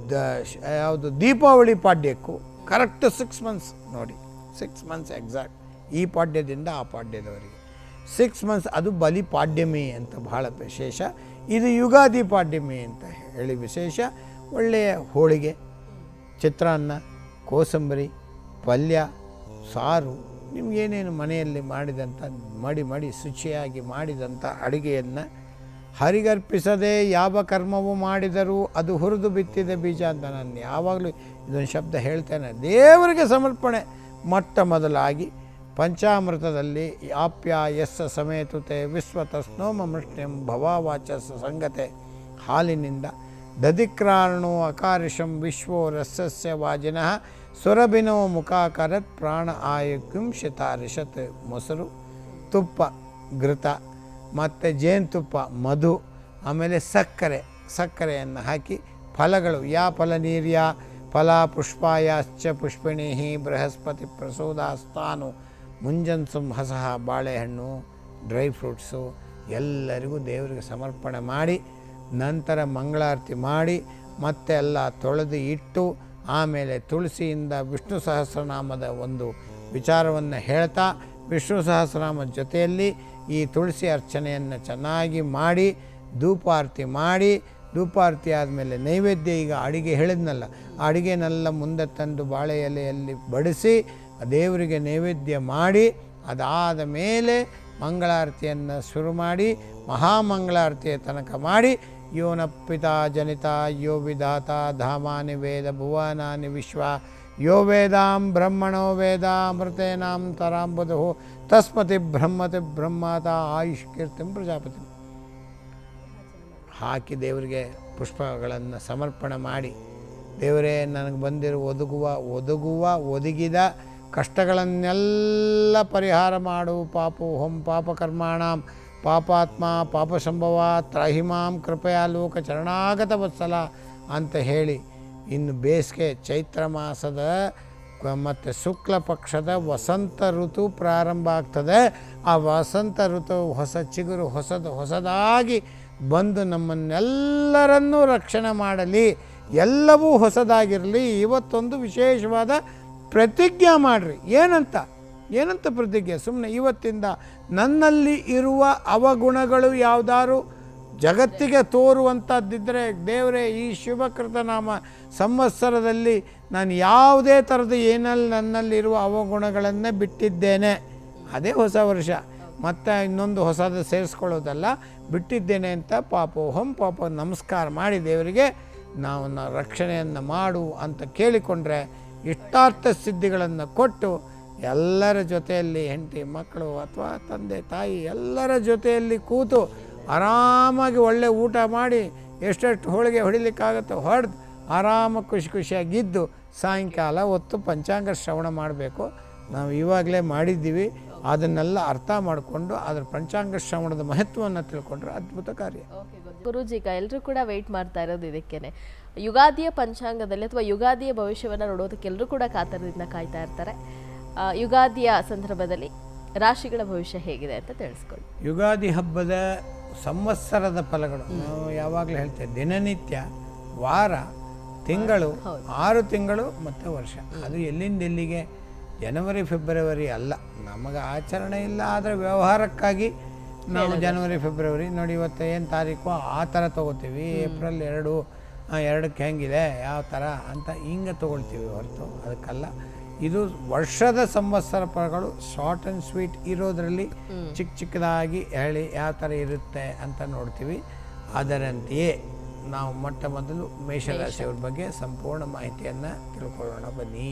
ಯಾವುದು ದೀಪಾವಳಿ ಪಾಡ್ಯಕ್ಕೂ ಕರೆಕ್ಟ್ 6 ಮಂತ್ಸ್ ನೋಡಿ, 6 ಮಂತ್ಸ್ ಎಕ್ಸಾಕ್ಟ್. ಈ ಪಾಡ್ಯದಿಂದ ಆ ಪಾಡ್ಯದವರೆಗೆ 6 ಮಂತ್ಸ್. ಅದು ಬಲಿ ಪಾಡ್ಯಮಿ ಅಂತ ಭಾಳ ವಿಶೇಷ. ಇದು ಯುಗಾದಿ ಪಾಡ್ಯಮಿ ಅಂತ ಹೇಳಿ ವಿಶೇಷ. ಒಳ್ಳೆಯ ಹೋಳಿಗೆ, ಚಿತ್ರಾನ್ನ, ಕೋಸಂಬರಿ, ಪಲ್ಯ, ಸಾರು, ನಿಮಗೇನೇನು ಮನೆಯಲ್ಲಿ ಮಾಡಿದಂಥ ಮಡಿ ಶುಚಿಯಾಗಿ ಮಾಡಿದಂಥ ಅಡುಗೆಯನ್ನು ಹರಿಗರ್ಪಿಸದೆ ಯಾವ ಕರ್ಮವು ಮಾಡಿದರೂ ಅದು ಹುರಿದು ಬಿತ್ತಿದ ಬೀಜ ಅಂತ ನಾನು ಯಾವಾಗಲೂ ಇದೊಂದು ಶಬ್ದ ಹೇಳ್ತೇನೆ. ದೇವರಿಗೆ ಸಮರ್ಪಣೆ ಮೊಟ್ಟ ಮೊದಲಾಗಿ ಪಂಚಾಮೃತದಲ್ಲಿ ಆಪ್ಯಾಯಸ್ಸ ಸಮೇತುತೆ ವಿಶ್ವತಸ್ನೋಮ ಮೃಷ್ಟ್ಯಂ ಭವಾವಾಚಸ್ಸ ಸಂಗತೆ ಹಾಲಿನಿಂದ ದಧಿಕ್ರಾರಣೋ ಅಕಾರಿಷಂ ವಿಶ್ವೋ ರಸಸ್ಯ ವಾಜಿನಃ ಸುರಭಿನೋ ಮುಖಾಕರತ್ ಪ್ರಾಣ ಆಯುಕ್ಯಂ ಶತಾರಿಷತ್. ಮೊಸರು, ತುಪ್ಪ, ಘೃತ ಮತ್ತು ಜೇನುತುಪ್ಪ, ಮಧು, ಆಮೇಲೆ ಸಕ್ಕರೆಯನ್ನು ಹಾಕಿ ಫಲಗಳು ಯಾ ಫಲ ನೀರ್ಯ ಫಲ ಪುಷ್ಪಾಯಾಶ್ಚ ಪುಷ್ಪಿಣಿ ಬೃಹಸ್ಪತಿ ಪ್ರಸೋದಾಸ್ತಾನು ಮುಂಜನ್ಸುಂ ಹಸಹ. ಬಾಳೆಹಣ್ಣು, ಡ್ರೈ ಫ್ರೂಟ್ಸು ಎಲ್ಲರಿಗೂ ದೇವರಿಗೆ ಸಮರ್ಪಣೆ ಮಾಡಿ ನಂತರ ಮಂಗಳಾರತಿ ಮಾಡಿ ಮತ್ತೆ ಎಲ್ಲ ತೊಳೆದು ಇಟ್ಟು ಆಮೇಲೆ ತುಳಸಿಯಿಂದ ವಿಷ್ಣು ಸಹಸ್ರನಾಮದ ಒಂದು ವಿಚಾರವನ್ನು ಹೇಳ್ತಾ ವಿಷ್ಣು ಸಹಸ್ರನಾಮದ ಜೊತೆಯಲ್ಲಿ ಈ ತುಳಸಿ ಅರ್ಚನೆಯನ್ನು ಚೆನ್ನಾಗಿ ಮಾಡಿ ಧೂಪಾರತಿ ಮಾಡಿ, ಧೂಪಾರತಿ ಆದಮೇಲೆ ನೈವೇದ್ಯ, ಈಗ ಅಡಿಗೆ ಹೇಳಿದ್ನಲ್ಲ, ಅಡಿಗೆನೆಲ್ಲ ಮುಂದೆ ತಂದು ಬಾಳೆ ಎಲೆಯಲ್ಲಿ ಬಡಿಸಿ ದೇವರಿಗೆ ನೈವೇದ್ಯ ಮಾಡಿ ಅದಾದ ಮೇಲೆ ಮಂಗಳಾರತಿಯನ್ನು ಶುರು ಮಾಡಿ ಮಹಾಮಂಗಳಾರತಿಯ ತನಕ ಮಾಡಿ ಯೋನ ಪಿತಾ ಜನಿತ ಯೋ ವಿಧಾತ ಧಾಮಾನಿ ವೇದ ಭುವನಾನಿ ವಿಶ್ವ ಯೋ ವೇದಾಂ ಬ್ರಹ್ಮಣೋ ವೇದ ಅಮೃತೇನಾಂ ತರಾಂಬುಧು ತಸ್ಮತಿ ಬ್ರಹ್ಮತಿ ಬ್ರಹ್ಮಾತ ಆಯುಷ್ ಕೀರ್ತಿಂ ಪ್ರಜಾಪತಿ ಹಾಕಿ ದೇವರಿಗೆ ಪುಷ್ಪಗಳನ್ನು ಸಮರ್ಪಣೆ ಮಾಡಿ, ದೇವರೇ ನನಗೆ ಬಂದಿರುವ ಒದಗಿದ ಕಷ್ಟಗಳನ್ನೆಲ್ಲ ಪರಿಹಾರ ಮಾಡು. ಪಾಪೋಹಂ ಪಾಪಕರ್ಮಾಣಂ ಪಾಪಾತ್ಮ ಪಾಪಸಂಭವ ತ್ರಾಹಿಮಾಂ ಕೃಪೆಯ ಲೋಕ ಚರಣಾಗತ ವತ್ಸಲ ಅಂತ ಹೇಳಿ, ಇನ್ನು ಬೇಸಿಗೆ ಚೈತ್ರ ಮಾಸದ ಮತ್ತು ಶುಕ್ಲ ಪಕ್ಷದ ವಸಂತ ಋತು ಪ್ರಾರಂಭ ಆಗ್ತದೆ. ಆ ವಸಂತ ಋತು ಹೊಸ ಚಿಗುರು ಹೊಸದಾಗಿ ಬಂದು ನಮ್ಮನ್ನೆಲ್ಲರನ್ನೂ ರಕ್ಷಣೆ ಮಾಡಲಿ, ಎಲ್ಲವೂ ಹೊಸದಾಗಿರಲಿ. ಇವತ್ತೊಂದು ವಿಶೇಷವಾದ ಪ್ರತಿಜ್ಞೆ ಮಾಡಿರಿ. ಏನಂತ ಪ್ರತಿಜ್ಞೆ? ಸುಮ್ಮನೆ ಇವತ್ತಿಂದ ನನ್ನಲ್ಲಿ ಇರುವ ಅವಗುಣಗಳು ಯಾವುದಾದ್ರು ಜಗತ್ತಿಗೆ ತೋರುವಂಥದ್ದಿದ್ದರೆ, ದೇವರೇ ಈ ಶುಭಕೃತನಾಮ ಸಂವತ್ಸರದಲ್ಲಿ ನಾನು ಯಾವುದೇ ಥರದ ನನ್ನಲ್ಲಿರುವ ಅವಗುಣಗಳನ್ನು ಬಿಟ್ಟಿದ್ದೇನೆ, ಅದೇ ಹೊಸ ವರ್ಷ. ಮತ್ತು ಇನ್ನೊಂದು ಹೊಸದು ಸೇರಿಸ್ಕೊಳ್ಳೋದಲ್ಲ, ಬಿಟ್ಟಿದ್ದೇನೆ ಅಂತ ಪಾಪೋಹಂ ಪಾಪ ನಮಸ್ಕಾರ ಮಾಡಿ ದೇವರಿಗೆ ನಾವು ರಕ್ಷಣೆಯನ್ನು ಮಾಡು ಅಂತ ಕೇಳಿಕೊಂಡ್ರೆ ಇಷ್ಟಾರ್ಥ ಸಿದ್ಧಿಗಳನ್ನು ಕೊಟ್ಟು ಎಲ್ಲರ ಜೊತೆಯಲ್ಲಿ ಹೆಂಡತಿ ಮಕ್ಕಳು ಅಥವಾ ತಂದೆ ತಾಯಿ ಎಲ್ಲರ ಜೊತೆಯಲ್ಲಿ ಕೂತು ಆರಾಮಾಗಿ ಒಳ್ಳೆ ಊಟ ಮಾಡಿ ಎಷ್ಟೆಷ್ಟು ಹೋಳಿಗೆ ಹೊಡಿಲಿಕ್ಕಾಗತ್ತೋ ಹೊಡೆದು ಆರಾಮಾಗಿ ಖುಷಿಯಾಗಿದ್ದು ಸಾಯಂಕಾಲ ಹೊತ್ತು ಪಂಚಾಂಗ ಶ್ರವಣ ಮಾಡಬೇಕು. ನಾವು ಇವಾಗಲೇ ಮಾಡಿದ್ದೀವಿ, ಅದನ್ನೆಲ್ಲ ಅರ್ಥ ಮಾಡಿಕೊಂಡು ಅದರ ಪಂಚಾಂಗ ಶ್ರವಣದ ಮಹತ್ವವನ್ನು ತಿಳ್ಕೊಂಡ್ರೆ ಅದ್ಭುತ ಕಾರ್ಯ. ಗುರೂಜಿ, ಈಗ ಎಲ್ಲರೂ ಕೂಡ ವೆಯ್ಟ್ ಮಾಡ್ತಾ ಇರೋದು ಇದಕ್ಕೇನೆ, ಯುಗಾದಿಯ ಪಂಚಾಂಗದಲ್ಲಿ ಅಥವಾ ಯುಗಾದಿಯ ಭವಿಷ್ಯವನ್ನು ನೋಡೋದಕ್ಕೆ ಎಲ್ಲರೂ ಕೂಡ ಕಾತರದಿಂದ ಕಾಯ್ತಾ ಇರ್ತಾರೆ. ಯುಗಾದಿಯ ಸಂದರ್ಭದಲ್ಲಿ ರಾಶಿಗಳ ಭವಿಷ್ಯ ಹೇಗಿದೆ ಅಂತ ತಿಳಿಸ್ಕೊಳ್ಳಿ. ಯುಗಾದಿ ಹಬ್ಬದ ಸಂವತ್ಸರದ ಫಲಗಳು ನಾವು ಯಾವಾಗಲೂ ಹೇಳ್ತೇವೆ, ದಿನನಿತ್ಯ, ವಾರ, ತಿಂಗಳು, 6 ತಿಂಗಳು ಮತ್ತು ವರ್ಷ. ಅದು ಎಲ್ಲಿಂದ ಎಲ್ಲಿಗೆ ಜನವರಿ ಫೆಬ್ರವರಿ ಅಲ್ಲ, ನಮಗೆ ಆಚರಣೆ ಇಲ್ಲ, ಆದರೆ ವ್ಯವಹಾರಕ್ಕಾಗಿ ನಾವು ಜನವರಿ ಫೆಬ್ರವರಿ ನೋಡಿ ಇವತ್ತು ಏನು ತಾರೀಕು ಆ ಥರ ತೊಗೋತೀವಿ. ಏಪ್ರಿಲ್ 2ಕ್ಕೆ ಹೆಂಗಿದೆ ಯಾವ ಥರ ಅಂತ ಹಿಂಗೆ ತೊಗೊಳ್ತೀವಿ ಹೊರತು ಅದಕ್ಕಲ್ಲ. ಇದು ವರ್ಷದ ಸಂವತ್ಸರ ಫಲಗಳು ಶಾರ್ಟ್ ಆ್ಯಂಡ್ ಸ್ವೀಟ್ ಇರೋದರಲ್ಲಿ ಚಿಕ್ಕದಾಗಿ ಹೇಳಿ ಯಾವ ಥರ ಇರುತ್ತೆ ಅಂತ ನೋಡ್ತೀವಿ. ಅದರಂತೆಯೇ ನಾವು ಮೊಟ್ಟ ಮೊದಲು ಮೇಷರಾಶಿಯವ್ರ ಬಗ್ಗೆ ಸಂಪೂರ್ಣ ಮಾಹಿತಿಯನ್ನು ತಿಳ್ಕೊಳ್ಳೋಣ ಬನ್ನಿ.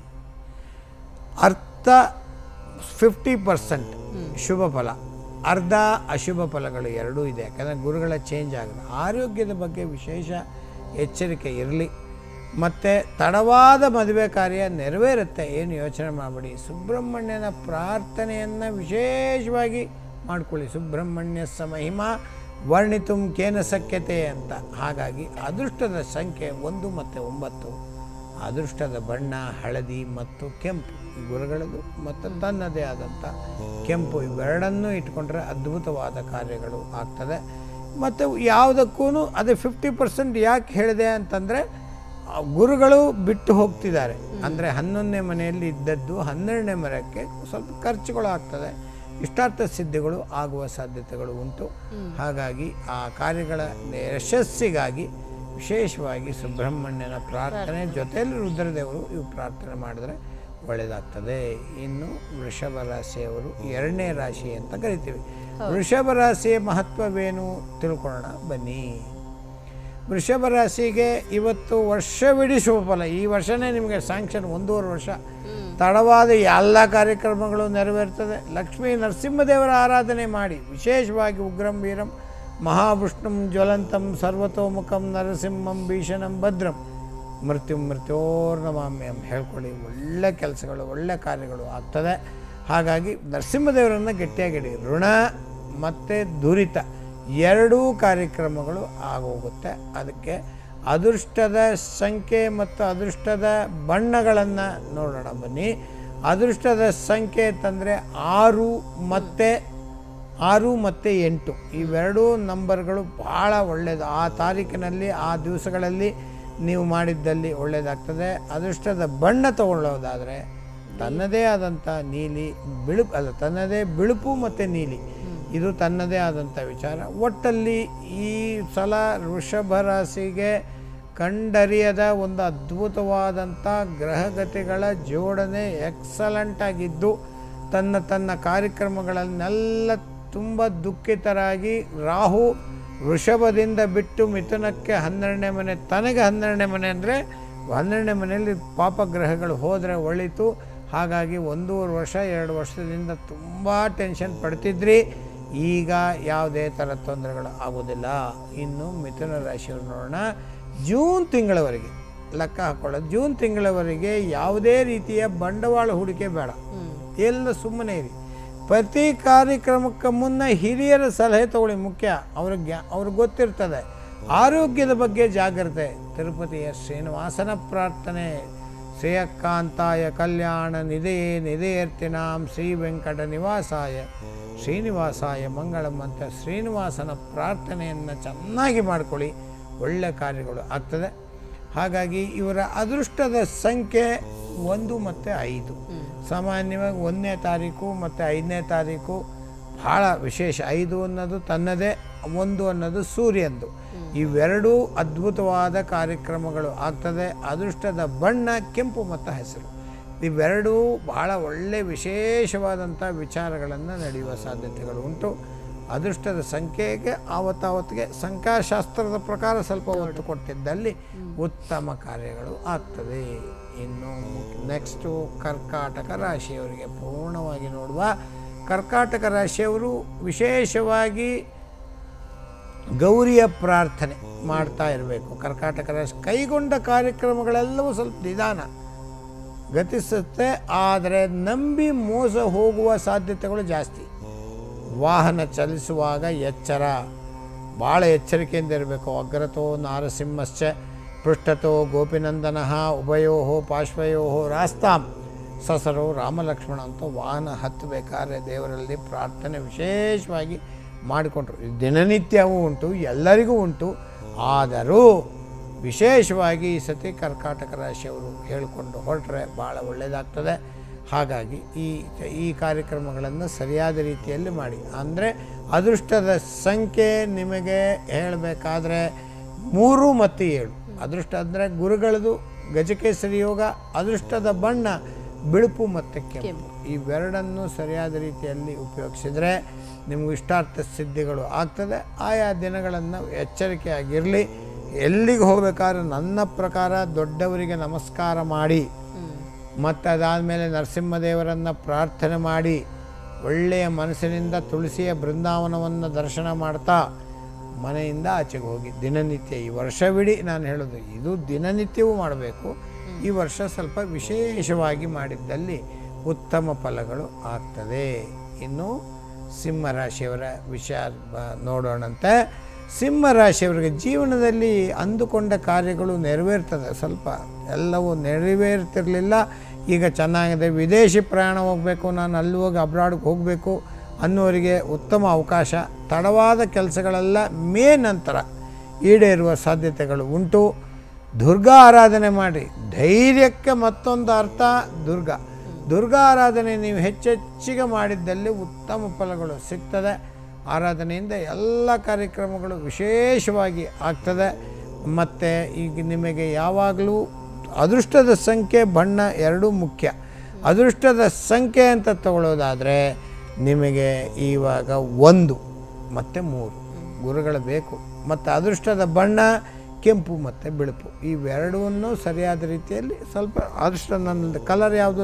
ಅರ್ಧ 50% ಶುಭ ಫಲ, ಅರ್ಧ ಅಶುಭ ಫಲಗಳು ಎರಡೂ ಇದೆ. ಯಾಕಂದರೆ ಗುರುಗಳ ಚೇಂಜ್ ಆಗಿದೆ. ಆರೋಗ್ಯದ ಬಗ್ಗೆ ವಿಶೇಷ ಎಚ್ಚರಿಕೆ ಇರಲಿ. ಮತ್ತು ತಡವಾದ ಮದುವೆ ಕಾರ್ಯ ನೆರವೇರುತ್ತೆ, ಏನು ಯೋಚನೆ ಮಾಡಬೇಡಿ. ಸುಬ್ರಹ್ಮಣ್ಯನ ಪ್ರಾರ್ಥನೆಯನ್ನು ವಿಶೇಷವಾಗಿ ಮಾಡ್ಕೊಳ್ಳಿ. ಸುಬ್ರಹ್ಮಣ್ಯ ಮಹಿಮಾ ವರ್ಣಿತುಂ ಕೇನ ಶಕ್ಯತೆ ಅಂತ. ಹಾಗಾಗಿ ಅದೃಷ್ಟದ ಸಂಖ್ಯೆ 1 ಮತ್ತು 9, ಅದೃಷ್ಟದ ಬಣ್ಣ ಹಳದಿ ಮತ್ತು ಕೆಂಪು, ಗುರುಗಳದು ಮತ್ತು ತನ್ನದೇ ಆದಂಥ ಕೆಂಪು, ಇವೆರಡನ್ನೂ ಇಟ್ಕೊಂಡ್ರೆ ಅದ್ಭುತವಾದ ಕಾರ್ಯಗಳು ಆಗ್ತದೆ. ಮತ್ತು ಯಾವುದಕ್ಕೂ ಅದೇ 50% ಯಾಕೆ ಹೇಳಿದೆ ಅಂತಂದರೆ, ಗುರುಗಳು ಬಿಟ್ಟು ಹೋಗ್ತಿದ್ದಾರೆ ಅಂದರೆ 11ನೇ ಮನೆಯಲ್ಲಿ ಇದ್ದದ್ದು 12ನೇ ಮನೆಗೆ ಸ್ವಲ್ಪ ಖರ್ಚುಗಳು ಆಗ್ತದೆ, ಇಷ್ಟಾರ್ಥ ಸಿದ್ಧಿಗಳು ಆಗುವ ಸಾಧ್ಯತೆಗಳು ಉಂಟು. ಹಾಗಾಗಿ ಆ ಕಾರ್ಯಗಳ ಯಶಸ್ಸಿಗಾಗಿ ವಿಶೇಷವಾಗಿ ಸುಬ್ರಹ್ಮಣ್ಯನ ಪ್ರಾರ್ಥನೆ ಜೊತೆಯಲ್ಲಿ ರುದ್ರದೇವರು ಇವು ಪ್ರಾರ್ಥನೆ ಮಾಡಿದ್ರೆ ಒಳ್ಳೆಯದಾಗ್ತದೆ. ಇನ್ನು ವೃಷಭ ರಾಶಿಯವರು 2ನೇ ರಾಶಿ ಅಂತ ಕರಿತೀವಿ. ವೃಷಭ ರಾಶಿಯ ಮಹತ್ವವೇನು ತಿಳ್ಕೊಳ್ಳೋಣ ಬನ್ನಿ. ವೃಷಭ ರಾಶಿಗೆ ಇವತ್ತು ವರ್ಷವಿಡೀ ಶುಭ ಫಲ. ಈ ವರ್ಷವೇ ನಿಮಗೆ ಸ್ಯಾಂಕ್ಷನ್ 1.5 ವರ್ಷ. ತಡವಾದ ಎಲ್ಲ ಕಾರ್ಯಕ್ರಮಗಳು ನೆರವೇರ್ತದೆ. ಲಕ್ಷ್ಮೀ ನರಸಿಂಹದೇವರ ಆರಾಧನೆ ಮಾಡಿ, ವಿಶೇಷವಾಗಿ ಉಗ್ರಂ ವೀರಂ ಮಹಾವಿಷ್ಣುಂ ಜ್ವಲಂತಂ ಸರ್ವತೋಮುಖಂ ನರಸಿಂಹಂ ಭೀಷಣಂ ಭದ್ರಂ ಮೃತ್ಯೋರ್ನಮಾಮ್ಯಂ ಹೇಳ್ಕೊಳ್ಳಿ. ಒಳ್ಳೆ ಕೆಲಸಗಳು ಒಳ್ಳೆ ಕಾರ್ಯಗಳು ಆಗ್ತದೆ. ಹಾಗಾಗಿ ನರಸಿಂಹದೇವರನ್ನು ಗಟ್ಟಿಯಾಗಿಡಿ. ಋಣ ಮತ್ತು ದುರಿತ ಎರಡೂ ಕಾರ್ಯಕ್ರಮಗಳು ಆಗೋಗುತ್ತೆ. ಅದಕ್ಕೆ ಅದೃಷ್ಟದ ಸಂಖ್ಯೆ ಮತ್ತು ಅದೃಷ್ಟದ ಬಣ್ಣಗಳನ್ನು ನೋಡೋಣ ಬನ್ನಿ. ಅದೃಷ್ಟದ ಸಂಖ್ಯೆ ಅಂತಂದರೆ 6 ಮತ್ತು 8 ಇವೆರಡೂ ನಂಬರ್ಗಳು ಭಾಳ ಒಳ್ಳೆಯದು. ಆ ತಾರೀಕಿನಲ್ಲಿ ಆ ದಿವಸಗಳಲ್ಲಿ ನೀವು ಮಾಡಿದ್ದಲ್ಲಿ ಒಳ್ಳೆಯದಾಗ್ತದೆ. ಅದೃಷ್ಟದ ಬಣ್ಣ ತಗೊಳ್ಳೋದಾದರೆ ತನ್ನದೇ ಆದಂಥ ನೀಲಿ ಬಿಳುಪು, ಅಲ್ಲ ತನ್ನದೇ ಬಿಳುಪು ಮತ್ತು ನೀಲಿ, ಇದು ತನ್ನದೇ ಆದಂಥ ವಿಚಾರ. ಒಟ್ಟಲ್ಲಿ ಈ ಸಲ ವೃಷಭ ರಾಶಿಗೆ ಕಂಡರಿಯದ ಒಂದು ಅದ್ಭುತವಾದಂಥ ಗ್ರಹಗತಿಗಳ ಜೋಡಣೆ ಎಕ್ಸಲೆಂಟಾಗಿದ್ದು, ತನ್ನ ಕಾರ್ಯಕ್ರಮಗಳನ್ನೆಲ್ಲ ತುಂಬ ದುಃಖಿತರಾಗಿ ರಾಹು ವೃಷಭದಿಂದ ಬಿಟ್ಟು ಮಿಥುನಕ್ಕೆ 12ನೇ ಮನೆ, ತನಗೆ 12ನೇ ಮನೆ ಅಂದರೆ 12ನೇ ಮನೆಯಲ್ಲಿ ಪಾಪಗ್ರಹಗಳು ಹೋದರೆ ಒಳಿತು. ಹಾಗಾಗಿ 1.5 ವರ್ಷ 2 ವರ್ಷದಿಂದ ತುಂಬ ಟೆನ್ಷನ್ ಪಡ್ತಿದ್ರಿ. ಈಗ ಯಾವುದೇ ಥರ ತೊಂದರೆಗಳು ಆಗೋದಿಲ್ಲ. ಇನ್ನು ಮಿಥುನ ರಾಶಿಯವರು ನೋಡೋಣ. ಜೂನ್ ತಿಂಗಳವರೆಗೆ ಲೆಕ್ಕ ಹಾಕೊಳ್ಳೋದು. ಜೂನ್ ತಿಂಗಳವರೆಗೆ ಯಾವುದೇ ರೀತಿಯ ಬಂಡವಾಳ ಹೂಡಿಕೆ ಬೇಡ, ಎಲ್ಲ ಸುಮ್ಮನೆ ಇರಿ. ಪ್ರತಿ ಕಾರ್ಯಕ್ರಮಕ್ಕೆ ಮುನ್ನ ಹಿರಿಯರ ಸಲಹೆ ತಗೊಳ್ಳಿ, ಮುಖ್ಯ. ಅವ್ರಿಗೆ ಗೊತ್ತಿರ್ತದೆ. ಆರೋಗ್ಯದ ಬಗ್ಗೆ ಜಾಗ್ರತೆ. ತಿರುಪತಿಯ ಶ್ರೀನಿವಾಸನ ಪ್ರಾರ್ಥನೆ, ಶ್ರೇಯಕಾಂತಾಯ ಕಲ್ಯಾಣ ನಿಧೆಯೇ ನಿಧೇಯರ್ತಿನಾಂ ಶ್ರೀ ವೆಂಕಟ ನಿವಾಸಾಯ ಶ್ರೀನಿವಾಸಾಯ ಮಂಗಳಂ ಅಂತ ಶ್ರೀನಿವಾಸನ ಪ್ರಾರ್ಥನೆಯನ್ನು ಚೆನ್ನಾಗಿ ಮಾಡ್ಕೊಳ್ಳಿ, ಒಳ್ಳೆಯ ಕಾರ್ಯಗಳು ಆಗ್ತದೆ. ಹಾಗಾಗಿ ಇವರ ಅದೃಷ್ಟದ ಸಂಖ್ಯೆ 1 ಮತ್ತು 5. ಸಾಮಾನ್ಯವಾಗಿ 1ನೇ ತಾರೀಕು ಮತ್ತು 5ನೇ ತಾರೀಕು ಭಾಳ ವಿಶೇಷ. 5 ಅನ್ನೋದು ತನ್ನದೇ, 1 ಅನ್ನೋದು ಸೂರ್ಯಂದು. ಇವೆರಡೂ ಅದ್ಭುತವಾದ ಕಾರ್ಯಕ್ರಮಗಳು ಆಗ್ತದೆ. ಅದೃಷ್ಟದ ಬಣ್ಣ ಕೆಂಪು ಮತ್ತು ಹಸಿರು. ಇವೆರಡೂ ಬಹಳ ಒಳ್ಳೆಯ ವಿಶೇಷವಾದಂಥ ವಿಚಾರಗಳನ್ನು ನಡೆಯುವ ಸಾಧ್ಯತೆಗಳು ಉಂಟು. ಅದೃಷ್ಟದ ಸಂಖ್ಯೆಗೆ ಆವತ್ತಾವತ್ತಿಗೆ ಸಂಖ್ಯಾಶಾಸ್ತ್ರದ ಪ್ರಕಾರ ಸ್ವಲ್ಪ ಒತ್ತು ಕೊಟ್ಟಿದ್ದಲ್ಲಿ ಉತ್ತಮ ಕಾರ್ಯಗಳು ಆಗ್ತದೆ. ಇನ್ನು ನೆಕ್ಸ್ಟು ಕರ್ಕಾಟಕ ರಾಶಿಯವರಿಗೆ ಪೂರ್ಣವಾಗಿ ನೋಡುವ. ಕರ್ಕಾಟಕ ರಾಶಿಯವರು ವಿಶೇಷವಾಗಿ ಗೌರಿಯ ಪ್ರಾರ್ಥನೆ ಮಾಡ್ತಾ ಇರಬೇಕು. ಕರ್ಕಾಟಕ ರಾಶಿ ಕೈಗೊಂಡ ಕಾರ್ಯಕ್ರಮಗಳೆಲ್ಲವೂ ಸ್ವಲ್ಪ ನಿಧಾನ ಗತಿಸುತ್ತೆ, ಆದರೆ ನಂಬಿ ಮೋಸ ಹೋಗುವ ಸಾಧ್ಯತೆಗಳು ಜಾಸ್ತಿ. ವಾಹನ ಚಲಿಸುವಾಗ ಎಚ್ಚರ, ಭಾಳ ಎಚ್ಚರಿಕೆಯಿಂದ ಇರಬೇಕು. ಅಗ್ರತೋ ನಾರಸಿಂಹಶ್ಚ ಪೃಷ್ಠತೋ ಗೋಪಿನಂದನ ಉಭಯೋ ಪಾರ್ಶ್ವಯೋ ರಾಸ್ತಾಂ ಸಸರೋ ರಾಮಲಕ್ಷ್ಮಣ ಅಂತ ವಾಹನ ಹತ್ತಬೇಕಾದ್ರೆ ದೇವರಲ್ಲಿ ಪ್ರಾರ್ಥನೆ ವಿಶೇಷವಾಗಿ ಮಾಡಿಕೊಂಡ್ರು. ದಿನನಿತ್ಯವೂ ಉಂಟು, ಎಲ್ಲರಿಗೂ ಉಂಟು. ಆದರೂ ವಿಶೇಷವಾಗಿ ಈ ಸತಿ ಕರ್ಕಾಟಕ ರಾಶಿಯವರು ಹೇಳಿಕೊಂಡು ಹೊರಟ್ರೆ ಭಾಳ ಒಳ್ಳೆಯದಾಗ್ತದೆ. ಹಾಗಾಗಿ ಈ ಕಾರ್ಯಕ್ರಮಗಳನ್ನು ಸರಿಯಾದ ರೀತಿಯಲ್ಲಿ ಮಾಡಿ. ಅಂದರೆ ಅದೃಷ್ಟದ ಸಂಖ್ಯೆ ನಿಮಗೆ ಹೇಳಬೇಕಾದ್ರೆ 3 ಮತ್ತು 7. ಅದೃಷ್ಟ ಅಂದರೆ ಗುರುಗಳದು ಗಜಕೇಸರಿ ಯೋಗ. ಅದೃಷ್ಟದ ಬಣ್ಣ ಬಿಳುಪು ಮತ್ತು ಕೆಂಪು. ಇವೆರಡನ್ನು ಸರಿಯಾದ ರೀತಿಯಲ್ಲಿ ಉಪಯೋಗಿಸಿದರೆ ನಿಮಗೂ ಇಷ್ಟಾರ್ಥ ಸಿದ್ಧಿಗಳು ಆಗ್ತದೆ. ಆಯಾ ದಿನಗಳನ್ನು ಎಚ್ಚರಿಕೆಯಾಗಿರಲಿ. ಎಲ್ಲಿಗೆ ಹೋಗಬೇಕಾದ್ರೆ ನನ್ನ ಪ್ರಕಾರ ದೊಡ್ಡವರಿಗೆ ನಮಸ್ಕಾರ ಮಾಡಿ, ಮತ್ತು ಅದಾದಮೇಲೆ ನರಸಿಂಹದೇವರನ್ನು ಪ್ರಾರ್ಥನೆ ಮಾಡಿ, ಒಳ್ಳೆಯ ಮನಸ್ಸಿನಿಂದ ತುಳಸಿಯ ಬೃಂದಾವನವನ್ನು ದರ್ಶನ ಮಾಡ್ತಾ ಮನೆಯಿಂದ ಆಚೆಗೆ ಹೋಗಿ ದಿನನಿತ್ಯ ಈ ವರ್ಷವಿಡೀ ನಾನು ಹೇಳೋದು ಇದು ದಿನನಿತ್ಯವೂ ಮಾಡಬೇಕು. ಈ ವರ್ಷ ಸ್ವಲ್ಪ ವಿಶೇಷವಾಗಿ ಮಾಡಿದ್ದಲ್ಲಿ ಉತ್ತಮ ಫಲಗಳು ಆಗ್ತದೆ. ಇನ್ನು ಸಿಂಹರಾಶಿಯವರ ವಿಷಯ ನೋಡೋಣಂತೆ. ಸಿಂಹರಾಶಿಯವರಿಗೆ ಜೀವನದಲ್ಲಿ ಅಂದುಕೊಂಡ ಕಾರ್ಯಗಳು ನೆರವೇರ್ತದೆ. ಸ್ವಲ್ಪ ಎಲ್ಲವೂ ನೆರವೇರ್ತಿರಲಿಲ್ಲ, ಈಗ ಚೆನ್ನಾಗಿದೆ. ವಿದೇಶಿ ಪ್ರಯಾಣ ಹೋಗಬೇಕು, ನಾನು ಅಲ್ಲಿ ಹೋಗಿ ಅಬ್ರಾಡ್ಗೆ ಹೋಗಬೇಕು ಅನ್ನೋರಿಗೆ ಉತ್ತಮ ಅವಕಾಶ. ತಡವಾದ ಕೆಲಸಗಳೆಲ್ಲ ಮೇ ನಂತರ ಈಡೇರುವ ಸಾಧ್ಯತೆಗಳು ಉಂಟು. ದುರ್ಗಾ ಆರಾಧನೆ ಮಾಡಿ. ಧೈರ್ಯಕ್ಕೆ ಮತ್ತೊಂದು ಅರ್ಥ ದುರ್ಗಾ ಆರಾಧನೆ ನೀವು ಹೆಚ್ಚೆಚ್ಚಿಗೆ ಮಾಡಿದ್ದಲ್ಲಿ ಉತ್ತಮ ಫಲಗಳು ಸಿಗ್ತದೆ. ಆರಾಧನೆಯಿಂದ ಎಲ್ಲ ಕಾರ್ಯಕ್ರಮಗಳು ವಿಶೇಷವಾಗಿ ಆಗ್ತದೆ. ಮತ್ತು ಈಗ ನಿಮಗೆ ಯಾವಾಗಲೂ ಅದೃಷ್ಟದ ಸಂಖ್ಯೆ ಬಣ್ಣ ಎರಡೂ ಮುಖ್ಯ. ಅದೃಷ್ಟದ ಸಂಖ್ಯೆ ಅಂತ ತಗೊಳ್ಳೋದಾದರೆ ನಿಮಗೆ ಇವಾಗ 1 ಮತ್ತು 3 ಗುರುಗಳು ಬೇಕು. ಮತ್ತು ಅದೃಷ್ಟದ ಬಣ್ಣ ಕೆಂಪು ಮತ್ತು ಬಿಳುಪು. ಇವೆರಡನ್ನೂ ಸರಿಯಾದ ರೀತಿಯಲ್ಲಿ ಸ್ವಲ್ಪ ಅದೃಷ್ಟ ನನ್ನದು ಕಲರ್ ಯಾವುದು,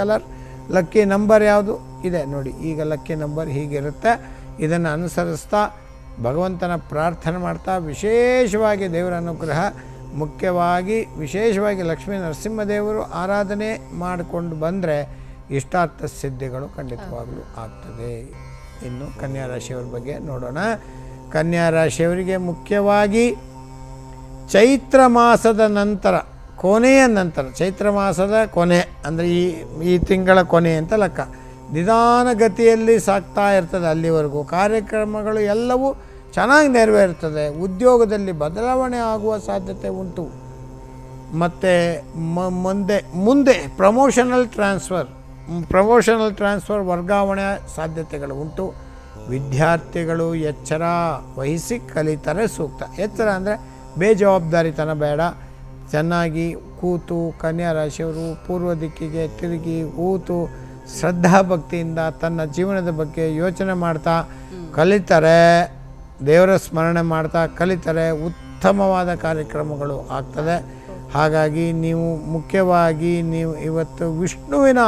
ಲಕ್ಕಿ ನಂಬರ್ ಯಾವುದು ಇದೆ ನೋಡಿ. ಈಗ ಲಕ್ಕಿ ನಂಬರ್ ಹೀಗಿರುತ್ತೆ. ಇದನ್ನು ಅನುಸರಿಸ್ತಾ ಭಗವಂತನ ಪ್ರಾರ್ಥನೆ ಮಾಡ್ತಾ ವಿಶೇಷವಾಗಿ ದೇವರ ಅನುಗ್ರಹ, ಮುಖ್ಯವಾಗಿ ವಿಶೇಷವಾಗಿ ಲಕ್ಷ್ಮೀ ನರಸಿಂಹದೇವರು ಆರಾಧನೆ ಮಾಡಿಕೊಂಡು ಬಂದರೆ ಇಷ್ಟಾರ್ಥ ಸಿದ್ಧಿಗಳು ಖಂಡಿತವಾಗಲೂ ಆಗ್ತದೆ. ಇನ್ನು ಕನ್ಯಾ ರಾಶಿಯವರ ಬಗ್ಗೆ ನೋಡೋಣ. ಕನ್ಯಾ ರಾಶಿಯವರಿಗೆ ಮುಖ್ಯವಾಗಿ ಚೈತ್ರ ಮಾಸದ ನಂತರ, ಕೊನೆಯ ನಂತರ, ಚೈತ್ರ ಮಾಸದ ಕೊನೆ ಅಂದರೆ ಈ ತಿಂಗಳ ಕೊನೆ ಅಂತ ಲೆಕ್ಕ, ನಿಧಾನಗತಿಯಲ್ಲಿ ಸಾಗ್ತಾ ಇರ್ತದೆ. ಅಲ್ಲಿವರೆಗೂ ಕಾರ್ಯಕ್ರಮಗಳು ಎಲ್ಲವೂ ಚೆನ್ನಾಗಿ ನೆರವೇರ್ತದೆ. ಉದ್ಯೋಗದಲ್ಲಿ ಬದಲಾವಣೆ ಆಗುವ ಸಾಧ್ಯತೆ ಉಂಟು. ಮತ್ತು ಮುಂದೆ ಪ್ರಮೋಷನಲ್ ಟ್ರಾನ್ಸ್ಫರ್ ವರ್ಗಾವಣೆ ಸಾಧ್ಯತೆಗಳು ಉಂಟು. ವಿದ್ಯಾರ್ಥಿಗಳು ಎಚ್ಚರ ವಹಿಸಿ ಕಲಿತರೆ ಸೂಕ್ತ. ಎಚ್ಚರ ಅಂದರೆ ಬೇಜವಾಬ್ದಾರಿತನ ಬೇಡ. ಚೆನ್ನಾಗಿ ಕೂತು ಕನ್ಯಾ ರಾಶಿಯವರು ಪೂರ್ವ ದಿಕ್ಕಿಗೆ ತಿರುಗಿ ಕೂತು ಶ್ರದ್ಧಾಭಕ್ತಿಯಿಂದ ತನ್ನ ಜೀವನದ ಬಗ್ಗೆ ಯೋಚನೆ ಮಾಡ್ತಾ ಕಲಿತರೆ, ದೇವರ ಸ್ಮರಣೆ ಮಾಡ್ತಾ ಕಲಿತರೆ ಉತ್ತಮವಾದ ಕಾರ್ಯಕ್ರಮಗಳು ಆಗ್ತದೆ. ಹಾಗಾಗಿ ನೀವು ಮುಖ್ಯವಾಗಿ ಇವತ್ತು ವಿಷ್ಣುವಿನ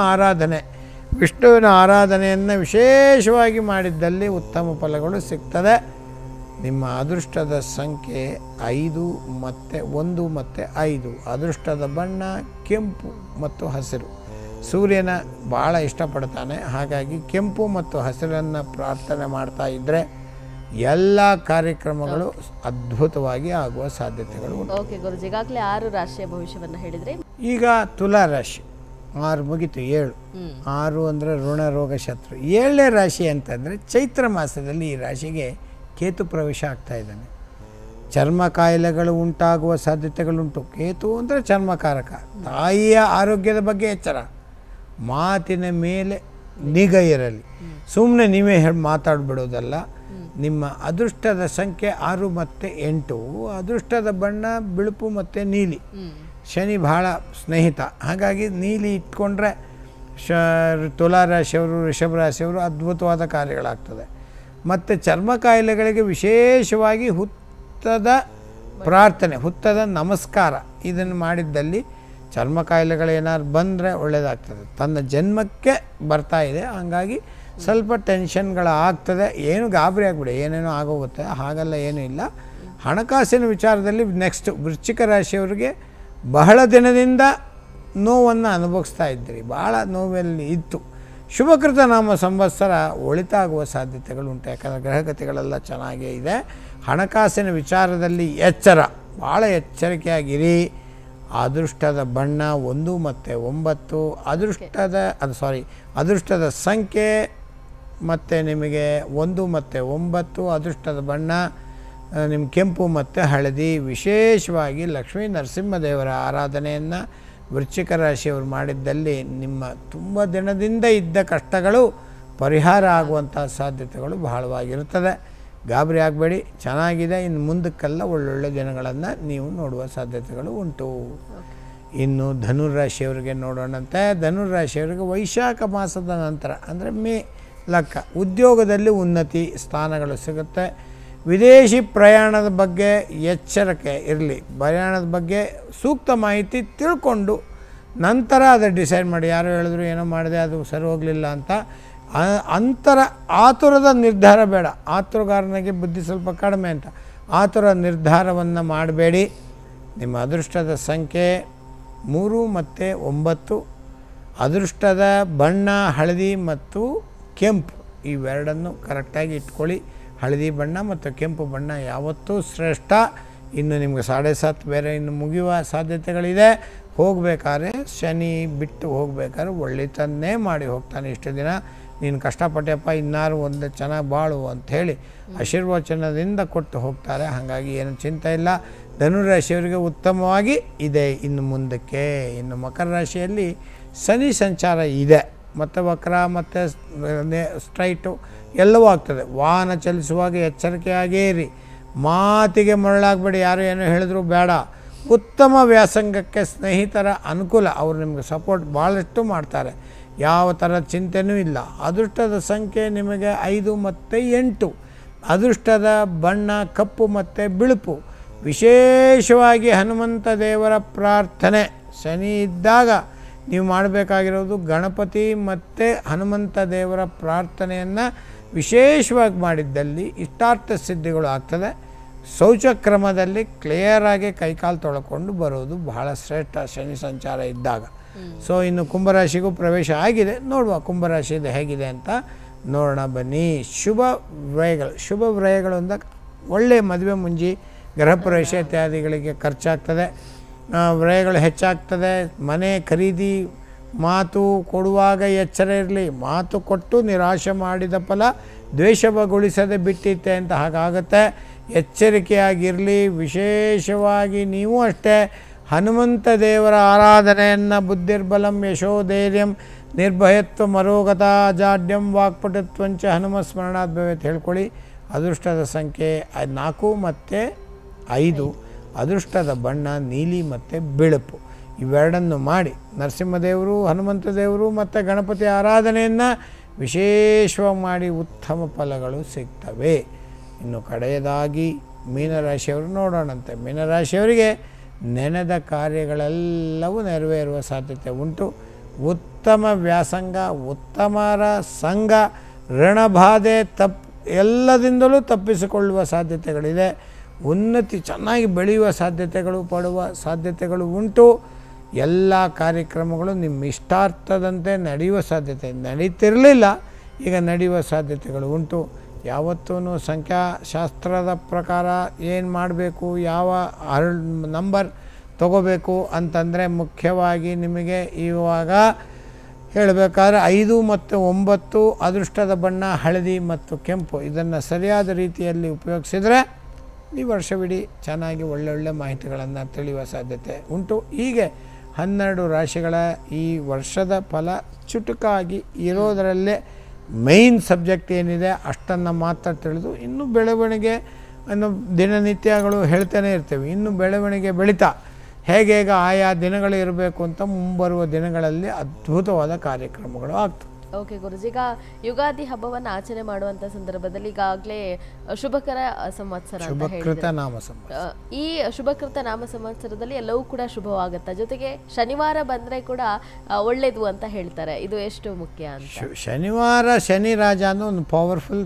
ಆರಾಧನೆಯನ್ನು ವಿಶೇಷವಾಗಿ ಮಾಡಿದ್ದಲ್ಲಿ ಉತ್ತಮ ಫಲಗಳು ಸಿಗ್ತದೆ. ನಿಮ್ಮ ಅದೃಷ್ಟದ ಸಂಖ್ಯೆ 1 ಮತ್ತು 5. ಅದೃಷ್ಟದ ಬಣ್ಣ ಕೆಂಪು ಮತ್ತು ಹಸಿರು. ಸೂರ್ಯನ ಭಾಳ ಇಷ್ಟಪಡ್ತಾನೆ. ಹಾಗಾಗಿ ಕೆಂಪು ಮತ್ತು ಹಸಿರನ್ನು ಪ್ರಾರ್ಥನೆ ಮಾಡ್ತಾ ಇದ್ದರೆ ಎಲ್ಲ ಕಾರ್ಯಕ್ರಮಗಳು ಅದ್ಭುತವಾಗಿ ಆಗುವ ಸಾಧ್ಯತೆಗಳು ಉಂಟು. ಓಕೆ ಗುರುಜಿ, ಈಗಾಗಲೇ 6 ರಾಶಿಯ ಭವಿಷ್ಯವನ್ನು ಹೇಳಿದರೆ ಈಗ ತುಲಾ ರಾಶಿ 6 ಮುಗಿತು. 7 6 ಅಂದರೆ ಋಣ ರೋಗ ಶತ್ರು. 7ನೇ ರಾಶಿ ಅಂತಂದರೆ ಚೈತ್ರ ಮಾಸದಲ್ಲಿ ಈ ರಾಶಿಗೆ ಕೇತು ಪ್ರವೇಶ ಆಗ್ತಾ ಇದ್ದಾನೆ. ಚರ್ಮ ಕಾಯಿಲೆಗಳು ಉಂಟಾಗುವ ಸಾಧ್ಯತೆಗಳುಂಟು. ಕೇತು ಅಂದರೆ ಚರ್ಮಕಾರಕ. ತಾಯಿಯ ಆರೋಗ್ಯದ ಬಗ್ಗೆ ಎಚ್ಚರ, ಮಾತಿನ ಮೇಲೆ ನಿಗಾ ಇರಲಿ. ಸುಮ್ಮನೆ ನೀವೇ ಮಾತಾಡ್ಬಿಡೋದಲ್ಲ. ನಿಮ್ಮ ಅದೃಷ್ಟದ ಸಂಖ್ಯೆ 6 ಮತ್ತು 8. ಅದೃಷ್ಟದ ಬಣ್ಣ ಬಿಳುಪು ಮತ್ತು ನೀಲಿ. ಶನಿ ಭಾಳ ಸ್ನೇಹಿತ. ಹಾಗಾಗಿ ನೀಲಿ ಇಟ್ಕೊಂಡ್ರೆ ತುಲಾ ರಾಶಿಯವರು, ವೃಷಭ ರಾಶಿಯವರು ಅದ್ಭುತವಾದ ಕಾರ್ಯಗಳಾಗ್ತದೆ. ಮತ್ತು ಚರ್ಮ ಕಾಯಿಲೆಗಳಿಗೆ ವಿಶೇಷವಾಗಿ ಹುತ್ತದ ಪ್ರಾರ್ಥನೆ, ಹುತ್ತದ ನಮಸ್ಕಾರ ಇದನ್ನು ಮಾಡಿದ್ದಲ್ಲಿ ಚರ್ಮ ಕಾಯಿಲೆಗಳೇನಾದ್ರು ಬಂದರೆ ಒಳ್ಳೆಯದಾಗ್ತದೆ. ತನ್ನ ಜನ್ಮಕ್ಕೆ ಬರ್ತಾ ಇದೆ, ಹಂಗಾಗಿ ಸ್ವಲ್ಪ ಟೆನ್ಷನ್ಗಳಾಗ್ತದೆ. ಏನು ಗಾಬರಿ ಆಗಿಬಿಡಿ, ಏನೇನೋ ಆಗೋಗುತ್ತೆ, ಹಾಗೆಲ್ಲ ಏನೂ ಇಲ್ಲ. ಹಣಕಾಸಿನ ವಿಚಾರದಲ್ಲಿ ನೆಕ್ಸ್ಟ್ ವೃಶ್ಚಿಕ ರಾಶಿಯವರಿಗೆ ಬಹಳ ದಿನದಿಂದ ನೋವನ್ನು ಅನುಭವಿಸ್ತಾ ಇದ್ದೀರಿ, ಭಾಳ ನೋವಲ್ಲಿ ಇತ್ತು. ಶುಭಕೃತ ನಾಮ ಸಂವತ್ಸರ ಒಳಿತಾಗುವ ಸಾಧ್ಯತೆಗಳುಂಟು, ಯಾಕಂದರೆ ಗ್ರಹಗತಿಗಳೆಲ್ಲ ಚೆನ್ನಾಗೇ ಇದೆ. ಹಣಕಾಸಿನ ವಿಚಾರದಲ್ಲಿ ಎಚ್ಚರ, ಭಾಳ ಎಚ್ಚರಿಕೆಯಾಗಿರಿ. ಅದೃಷ್ಟದ ಬಣ್ಣ 1 ಮತ್ತು 9, ಅದೃಷ್ಟದ ಸಂಖ್ಯೆ ಮತ್ತು ನಿಮಗೆ 1 ಮತ್ತು 9, ಅದೃಷ್ಟದ ಬಣ್ಣ ನಿಮ್ಮ ಕೆಂಪು ಮತ್ತು ಹಳದಿ. ವಿಶೇಷವಾಗಿ ಲಕ್ಷ್ಮೀ ನರಸಿಂಹದೇವರ ಆರಾಧನೆಯನ್ನು ವೃಶ್ಚಿಕ ರಾಶಿಯವರು ಮಾಡಿದ್ದಲ್ಲಿ ನಿಮ್ಮ ತುಂಬ ದಿನದಿಂದ ಇದ್ದ ಕಷ್ಟಗಳು ಪರಿಹಾರ ಆಗುವಂಥ ಸಾಧ್ಯತೆಗಳು ಬಹಳವಾಗಿರುತ್ತದೆ. ಗಾಬರಿ ಆಗಬೇಡಿ, ಚೆನ್ನಾಗಿದೆ. ಇನ್ನು ಮುಂದಕ್ಕೆಲ್ಲ ಒಳ್ಳೊಳ್ಳೆ ದಿನಗಳನ್ನು ನೀವು ನೋಡುವ ಸಾಧ್ಯತೆಗಳು ಉಂಟು. ಇನ್ನು ಧನುರಾಶಿಯವರಿಗೆ ನೋಡೋಣಂತೆ. ಧನುರಾಶಿಯವರಿಗೆ ವೈಶಾಖ ಮಾಸದ ನಂತರ ಅಂದರೆ ಮೇ ಲೆಕ್ಕ ಉದ್ಯೋಗದಲ್ಲಿ ಉನ್ನತಿ ಸ್ಥಾನಗಳು ಸಿಗುತ್ತೆ. ವಿದೇಶಿ ಪ್ರಯಾಣದ ಬಗ್ಗೆ ಎಚ್ಚರಿಕೆ ಇರಲಿ. ಪ್ರಯಾಣದ ಬಗ್ಗೆ ಸೂಕ್ತ ಮಾಹಿತಿ ತಿಳ್ಕೊಂಡು ನಂತರ ಅದು ಡಿಸೈಡ್ ಮಾಡಿ. ಯಾರು ಹೇಳಿದ್ರು ಏನೋ ಮಾಡಿದೆ ಅದು ಸರಿ ಹೋಗಲಿಲ್ಲ ಅಂತ ಆತುರದ ನಿರ್ಧಾರ ಬೇಡ. ಆತುರಗಾರನಿಗೆ ಬುದ್ಧಿ ಸ್ವಲ್ಪ ಕಡಿಮೆ ಅಂತ ಆತುರ ನಿರ್ಧಾರವನ್ನು ಮಾಡಬೇಡಿ. ನಿಮ್ಮ ಅದೃಷ್ಟದ ಸಂಖ್ಯೆ 3 ಮತ್ತು 9, ಅದೃಷ್ಟದ ಬಣ್ಣ ಹಳದಿ ಮತ್ತು ಕೆಂಪು. ಇವೆರಡನ್ನು ಕರೆಕ್ಟಾಗಿ ಇಟ್ಕೊಳ್ಳಿ. ಹಳದಿ ಬಣ್ಣ ಮತ್ತು ಕೆಂಪು ಬಣ್ಣ ಯಾವತ್ತೂ ಶ್ರೇಷ್ಠ. ಇನ್ನು ನಿಮಗೆ 7.5 ಬೇರೆ ಇನ್ನು ಮುಗಿಯುವ ಸಾಧ್ಯತೆಗಳಿದೆ. ಹೋಗಬೇಕಾದ್ರೆ ಶನಿ ಬಿಟ್ಟು ಹೋಗಬೇಕಾದ್ರೆ ಒಳ್ಳೆತನ್ನೇ ಮಾಡಿ ಹೋಗ್ತಾನೆ. ಇಷ್ಟು ದಿನ ನೀನು ಕಷ್ಟಪಟ್ಟೆಪ್ಪ, ಇನ್ನಾರು ಒಂದು ಚೆನ್ನಾಗಿ ಬಾಳು ಅಂಥೇಳಿ ಆಶೀರ್ವಚನದಿಂದ ಕೊಟ್ಟು ಹೋಗ್ತಾರೆ. ಹಾಗಾಗಿ ಏನು ಚಿಂತೆ ಇಲ್ಲ. ಧನುರಾಶಿಯವರಿಗೆ ಉತ್ತಮವಾಗಿ ಇದೆ. ಇನ್ನು ಮುಂದಕ್ಕೆ ಇನ್ನು ಮಕರ ರಾಶಿಯಲ್ಲಿ ಶನಿ ಸಂಚಾರ ಇದೆ, ಮತ್ತು ವಕ್ರ ಮತ್ತು ಸ್ಟ್ರೈಟು ಎಲ್ಲವೂ ಆಗ್ತದೆ. ವಾಹನ ಚಲಿಸುವಾಗ ಎಚ್ಚರಿಕೆಯಾಗೇ ಇರಿ. ಮಾತಿಗೆ ಮರಳಾಗಬೇಡಿ. ಯಾರು ಏನೋ ಹೇಳಿದ್ರು ಬೇಡ. ಉತ್ತಮ ವ್ಯಾಸಂಗಕ್ಕೆ ಸ್ನೇಹಿತರ ಅನುಕೂಲ, ಅವರು ನಿಮಗೆ ಸಪೋರ್ಟ್ ಭಾಳಷ್ಟು ಮಾಡ್ತಾರೆ. ಯಾವ ಥರದ ಚಿಂತೆಯೂ ಇಲ್ಲ. ಅದೃಷ್ಟದ ಸಂಖ್ಯೆ ನಿಮಗೆ 5 ಮತ್ತು 8, ಅದೃಷ್ಟದ ಬಣ್ಣ ಕಪ್ಪು ಮತ್ತು ಬಿಳುಪು. ವಿಶೇಷವಾಗಿ ಹನುಮಂತ ದೇವರ ಪ್ರಾರ್ಥನೆ. ಶನಿ ಇದ್ದಾಗ ನೀವು ಮಾಡಬೇಕಾಗಿರೋದು ಗಣಪತಿ ಮತ್ತು ಹನುಮಂತ ದೇವರ ಪ್ರಾರ್ಥನೆಯನ್ನು ವಿಶೇಷವಾಗಿ ಮಾಡಿದ್ದಲ್ಲಿ ಇಷ್ಟಾರ್ಥ ಸಿದ್ಧಿಗಳು ಆಗ್ತದೆ. ಶೌಚಕ್ರಮದಲ್ಲಿ ಕ್ಲಿಯರಾಗಿ ಕೈಕಾಲು ತೊಳ್ಕೊಂಡು ಬರೋದು ಬಹಳ ಶ್ರೇಷ್ಠ ಶನಿ ಸಂಚಾರ ಇದ್ದಾಗ. ಸೊ ಇನ್ನು ಕುಂಭರಾಶಿಗೂ ಪ್ರವೇಶ ಆಗಿದೆ. ನೋಡುವ ಕುಂಭರಾಶಿದು ಹೇಗಿದೆ ಅಂತ ನೋಡೋಣ ಬನ್ನಿ. ಶುಭ ವ್ರಯಗಳು ಅಂದಾಗ ಒಳ್ಳೆಯ ಮದುವೆ ಮುಂಜಿ ಗೃಹ ಪ್ರವೇಶ ಇತ್ಯಾದಿಗಳಿಗೆ ಖರ್ಚಾಗ್ತದೆ, ವ್ರಯಗಳು ಹೆಚ್ಚಾಗ್ತದೆ. ಮನೆ ಖರೀದಿ, ಮಾತು ಕೊಡುವಾಗ ಎಚ್ಚರ ಇರಲಿ. ಮಾತು ಕೊಟ್ಟು ನಿರಾಶೆ ಮಾಡಿದ ಫಲ ದ್ವೇಷಗೊಳಿಸದೆ ಬಿಟ್ಟಿತ್ತೆ ಅಂತ ಹಾಗಾಗುತ್ತೆ. ಎಚ್ಚರಿಕೆಯಾಗಿರಲಿ. ವಿಶೇಷವಾಗಿ ನೀವು ಅಷ್ಟೇ ಹನುಮಂತ ದೇವರ ಆರಾಧನೆಯನ್ನು ಬುದ್ಧಿರ್ಬಲಂ ಯಶೋಧೈರ್ಯಂ ನಿರ್ಭಯತ್ವ ಮರೋಗತ ಅಜಾಡ್ಯಂ ವಾಕ್ಪಟುತ್ವಂಚ ಹನುಮ ಸ್ಮರಣಾತ್ ಭವೇತ್ ಹೇಳ್ಕೊಳ್ಳಿ. ಅದೃಷ್ಟದ ಸಂಖ್ಯೆ 4 ಮತ್ತು 5, ಅದೃಷ್ಟದ ಬಣ್ಣ ನೀಲಿ ಮತ್ತು ಬಿಳುಪು. ಇವೆರಡನ್ನು ಮಾಡಿ ನರಸಿಂಹದೇವರು, ಹನುಮಂತ ದೇವರು ಮತ್ತು ಗಣಪತಿ ಆರಾಧನೆಯನ್ನು ವಿಶೇಷವಾಗಿ ಮಾಡಿ ಉತ್ತಮ ಫಲಗಳು ಸಿಗ್ತವೆ. ಇನ್ನು ಕಡೆಯದಾಗಿ ಮೀನರಾಶಿಯವರು ನೋಡೋಣಂತೆ. ಮೀನರಾಶಿಯವರಿಗೆ ನೆನೆದ ಕಾರ್ಯಗಳೆಲ್ಲವೂ ನೆರವೇರುವ ಸಾಧ್ಯತೆ ಉಂಟು. ಉತ್ತಮ ವ್ಯಾಸಂಗ, ಉತ್ತಮರ ಸಂಘ, ಋಣಬಾಧೆ ಎಲ್ಲದಿಂದಲೂ ತಪ್ಪಿಸಿಕೊಳ್ಳುವ ಸಾಧ್ಯತೆಗಳಿದೆ. ಉನ್ನತಿ ಚೆನ್ನಾಗಿ ಬೆಳೆಯುವ ಪಡುವ ಸಾಧ್ಯತೆಗಳು ಉಂಟು. ಎಲ್ಲ ಕಾರ್ಯಕ್ರಮಗಳು ನಿಮ್ಮ ಇಷ್ಟಾರ್ಥದಂತೆ ನಡೆಯುವ ಸಾಧ್ಯತೆ ನಡೀತಿರಲಿಲ್ಲ, ಈಗ ನಡೆಯುವ ಸಾಧ್ಯತೆಗಳು ಉಂಟು. ಯಾವತ್ತೂ ಸಂಖ್ಯಾಶಾಸ್ತ್ರದ ಪ್ರಕಾರ ಏನು ಮಾಡಬೇಕು, ಯಾವ ನಂಬರ್ ತಗೋಬೇಕು ಅಂತಂದರೆ ಮುಖ್ಯವಾಗಿ ನಿಮಗೆ ಇವಾಗ ಹೇಳಬೇಕಾದ್ರೆ 5 ಮತ್ತು 9 ಅದೃಷ್ಟದ ಬಣ್ಣ ಹಳದಿ ಮತ್ತು ಕೆಂಪು. ಇದನ್ನು ಸರಿಯಾದ ರೀತಿಯಲ್ಲಿ ಉಪಯೋಗಿಸಿದರೆ ಈ ವರ್ಷವಿಡೀ ಚೆನ್ನಾಗಿ ಒಳ್ಳೊಳ್ಳೆ ಮಾಹಿತಿಗಳನ್ನು ತಿಳಿಯುವ ಸಾಧ್ಯತೆ ಉಂಟು. ಹೀಗೆ 12 ರಾಶಿಗಳ ಈ ವರ್ಷದ ಫಲ ಚುಟುಕಾಗಿ ಇರೋದರಲ್ಲೇ ಮೈನ್ ಸಬ್ಜೆಕ್ಟ್ ಏನಿದೆ ಅಷ್ಟನ್ನು ಮಾತ್ರ ತಿಳಿದು ಇನ್ನು ಬೆಳವಣಿಗೆ ದಿನನಿತ್ಯಗಳು ಹೇಳ್ತಾನೆ ಇರ್ತೇವೆ. ಇನ್ನು ಬೆಳವಣಿಗೆ ಬೆಳೀತಾ ಹೇಗೆ ಆಯಾ ದಿನಗಳು ಇರಬೇಕು ಅಂತ ಮುಂಬರುವ ದಿನಗಳಲ್ಲಿ ಅದ್ಭುತವಾದ ಕಾರ್ಯಕ್ರಮಗಳು ಆಗ್ತವೆ. ಓಕೆ ಗುರುಜಿ, ಈಗ ಯುಗಾದಿ ಹಬ್ಬವನ್ನು ಆಚರಣೆ ಮಾಡುವಂತ ಸಂದರ್ಭದಲ್ಲಿ ಈಗಾಗಲೇ ಶುಭಕರ ಸಂವತ್ಸರ ಅಂತ ಶುಭಕೃತ ನಾಮ ಸಂವತ್ಸರ, ಈ ಶುಭಕೃತ ನಾಮ ಸಂವತ್ಸರದಲ್ಲಿ ಎಲ್ಲವೂ ಕೂಡ ಶುಭವಾಗುತ್ತೆ, ಜೊತೆಗೆ ಶನಿವಾರ ಬಂದ್ರೆ ಕೂಡ ಒಳ್ಳೇದು ಅಂತ ಹೇಳ್ತಾರೆ. ಇದು ಎಷ್ಟು ಮುಖ್ಯ ಅಂತ? ಶನಿವಾರ, ಶನಿ ರಾಜ ಅಂದ್ರೆ ಒಂದು ಪವರ್ಫುಲ್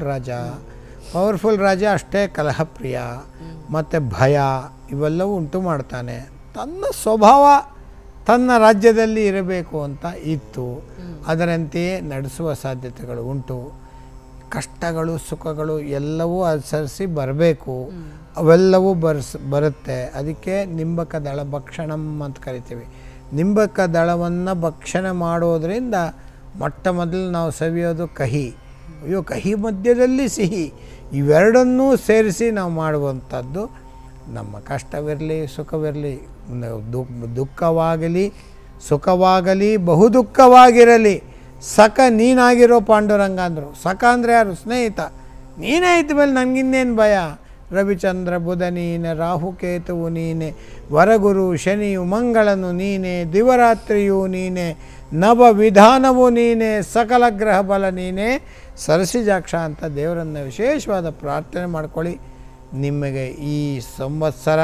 ರಾಜ ಅಷ್ಟೇ ಕಲಹಪ್ರಿಯ ಮತ್ತು ಭಯ ಇವೆಲ್ಲವೂ ಉಂಟು ಮಾಡ್ತಾನೆ. ತನ್ನ ಸ್ವಭಾವ ತನ್ನ ರಾಜ್ಯದಲ್ಲಿ ಇರಬೇಕು ಅಂತ ಇತ್ತು, ಅದರಂತೆಯೇ ನಡೆಸುವ ಸಾಧ್ಯತೆಗಳು ಉಂಟು. ಕಷ್ಟಗಳು ಸುಖಗಳು ಎಲ್ಲವೂ ಅನುಸರಿಸಿ ಬರಬೇಕು, ಅವೆಲ್ಲವೂ ಬರುತ್ತೆ. ಅದಕ್ಕೆ ನಿಂಬಕ ದಳ ಭಕ್ಷಣಂ ಅಂತ ಕರಿತೀವಿ. ನಿಂಬಕ ದಳವನ್ನು ಭಕ್ಷಣೆ ಮಾಡೋದರಿಂದ ಮೊಟ್ಟ ಮೊದಲು ನಾವು ಸವಿಯೋದು ಕಹಿ, ಅಯ್ಯೋ ಕಹಿ ಮಧ್ಯದಲ್ಲಿ ಸಿಹಿ, ಇವೆರಡನ್ನೂ ಸೇರಿಸಿ ನಾವು ಮಾಡುವಂಥದ್ದು. ನಮ್ಮ ಕಷ್ಟವಿರಲಿ ಸುಖವಿರಲಿ, ದುಃಖವಾಗಲಿ ಸುಖವಾಗಲಿ ಬಹುದುಃಖವಾಗಿರಲಿ, ಸಖ ನೀನಾಗಿರೋ ಪಾಂಡುರಂಗ ಅಂದರು. ಸಖ ಅಂದರೆ ಯಾರು? ಸ್ನೇಹಿತ. ನೀನೇ ಇದ್ದ ಮೇಲೆ ನನಗಿನ್ನೇನು ಭಯ? ರವಿಚಂದ್ರ ಬುಧ ನೀನೆ, ರಾಹುಕೇತುವು ನೀನೆ, ವರಗುರು ಶನಿಯು ಮಂಗಳನು ನೀನೆ, ದಿವರಾತ್ರಿಯು ನೀನೆ, ನವ ವಿಧಾನವು ನೀನೆ, ಸಕಲ ಗ್ರಹ ಬಲ ನೀನೆ, ಸರಸಿಜಾಕ್ಷ ಅಂತ ದೇವರನ್ನು ವಿಶೇಷವಾದ ಪ್ರಾರ್ಥನೆ ಮಾಡ್ಕೊಳ್ಳಿ. ನಿಮಗೆ ಈ ಸಂವತ್ಸರ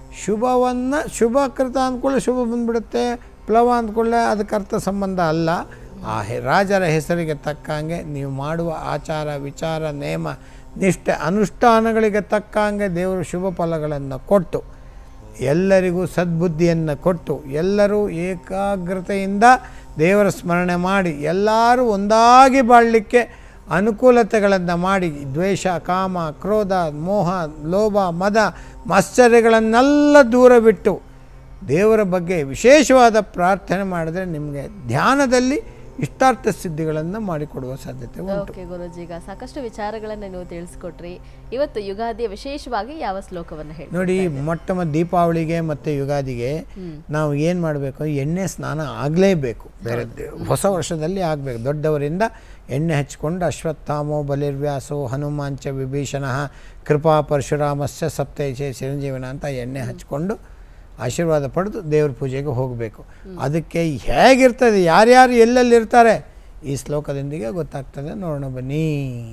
ಶುಭಕೃತ ಅಂದ್ಕೊಳ್ಳಿ ಶುಭ ಬಂದುಬಿಡುತ್ತೆ, ಪ್ಲವ ಅಂದ್ಕೊಳ್ಳೆ ಅದಕ್ಕೆ ಅರ್ಥ ಸಂಬಂಧ ಅಲ್ಲ. ಆ ರಾಜರ ಹೆಸರಿಗೆ ತಕ್ಕಂಗೆ ನೀವು ಮಾಡುವ ಆಚಾರ ವಿಚಾರ ನೇಮ ನಿಷ್ಠೆ ಅನುಷ್ಠಾನಗಳಿಗೆ ತಕ್ಕಂಗೆ ದೇವರು ಶುಭ ಫಲಗಳನ್ನು ಕೊಟ್ಟು ಎಲ್ಲರಿಗೂ ಸದ್ಬುದ್ಧಿಯನ್ನು ಕೊಟ್ಟು ಎಲ್ಲರೂ ಏಕಾಗ್ರತೆಯಿಂದ ದೇವರ ಸ್ಮರಣೆ ಮಾಡಿ ಎಲ್ಲರೂ ಒಂದಾಗಿ ಬಾಳಲಿಕ್ಕೆ ಅನುಕೂಲತೆಗಳನ್ನು ಮಾಡಿ, ದ್ವೇಷ ಕಾಮ ಕ್ರೋಧ ಮೋಹ ಲೋಭ ಮದ ಮಾಶ್ಚರ್ಯಗಳನ್ನೆಲ್ಲ ದೂರ ಬಿಟ್ಟು ದೇವರ ಬಗ್ಗೆ ವಿಶೇಷವಾದ ಪ್ರಾರ್ಥನೆ ಮಾಡಿದ್ರೆ ನಿಮಗೆ ಧ್ಯಾನದಲ್ಲಿ ಇಷ್ಟಾರ್ಥ ಸಿದ್ಧಿಗಳನ್ನು ಮಾಡಿಕೊಡುವ ಸಾಧ್ಯತೆ ಉಂಟು. ಓಕೆ ಗುರುಜಿ, ಈಗ ಸಾಕಷ್ಟು ವಿಚಾರಗಳನ್ನು ನೀವು ತಿಳಿಸ್ಕೊಟ್ರಿ. ಇವತ್ತು ಯುಗಾದಿಯ ವಿಶೇಷವಾಗಿ ಯಾವ ಶ್ಲೋಕವನ್ನು ಹೇಳಿ ನೋಡಿ. ದೀಪಾವಳಿಗೆ ಮತ್ತು ಯುಗಾದಿಗೆ ನಾವು ಏನು ಮಾಡಬೇಕು? ಎಣ್ಣೆ ಸ್ನಾನ ಆಗಲೇಬೇಕು. ಬೇರೆ ಹೊಸ ವರ್ಷದಲ್ಲಿ ಆಗಬೇಕು. ದೊಡ್ಡವರಿಂದ ಎಣ್ಣೆ ಹಚ್ಕೊಂಡು ಅಶ್ವತ್ಥಾಮೋ ಬಲಿರ್ವ್ಯಾಸೋ ಹನುಮಾಂಚ ವಿಭೀಷಣ ಕೃಪಾ ಪರಶುರಾಮಸ್ಯ ಸಪ್ತೈಷೆ ಚಿರಂಜೀವನ ಅಂತ ಎಣ್ಣೆ ಹಚ್ಕೊಂಡು ಆಶೀರ್ವಾದ ಪಡೆದು ದೇವ್ರ ಪೂಜೆಗೆ ಹೋಗಬೇಕು. ಅದಕ್ಕೆ ಹೇಗಿರ್ತದೆ, ಯಾರ್ಯಾರು ಎಲ್ಲೆಲ್ಲಿರ್ತಾರೆ ಈ ಶ್ಲೋಕದೊಂದಿಗೆ ಗೊತ್ತಾಗ್ತದೆ. ನೋಡೋಣ ಬನ್ನಿ.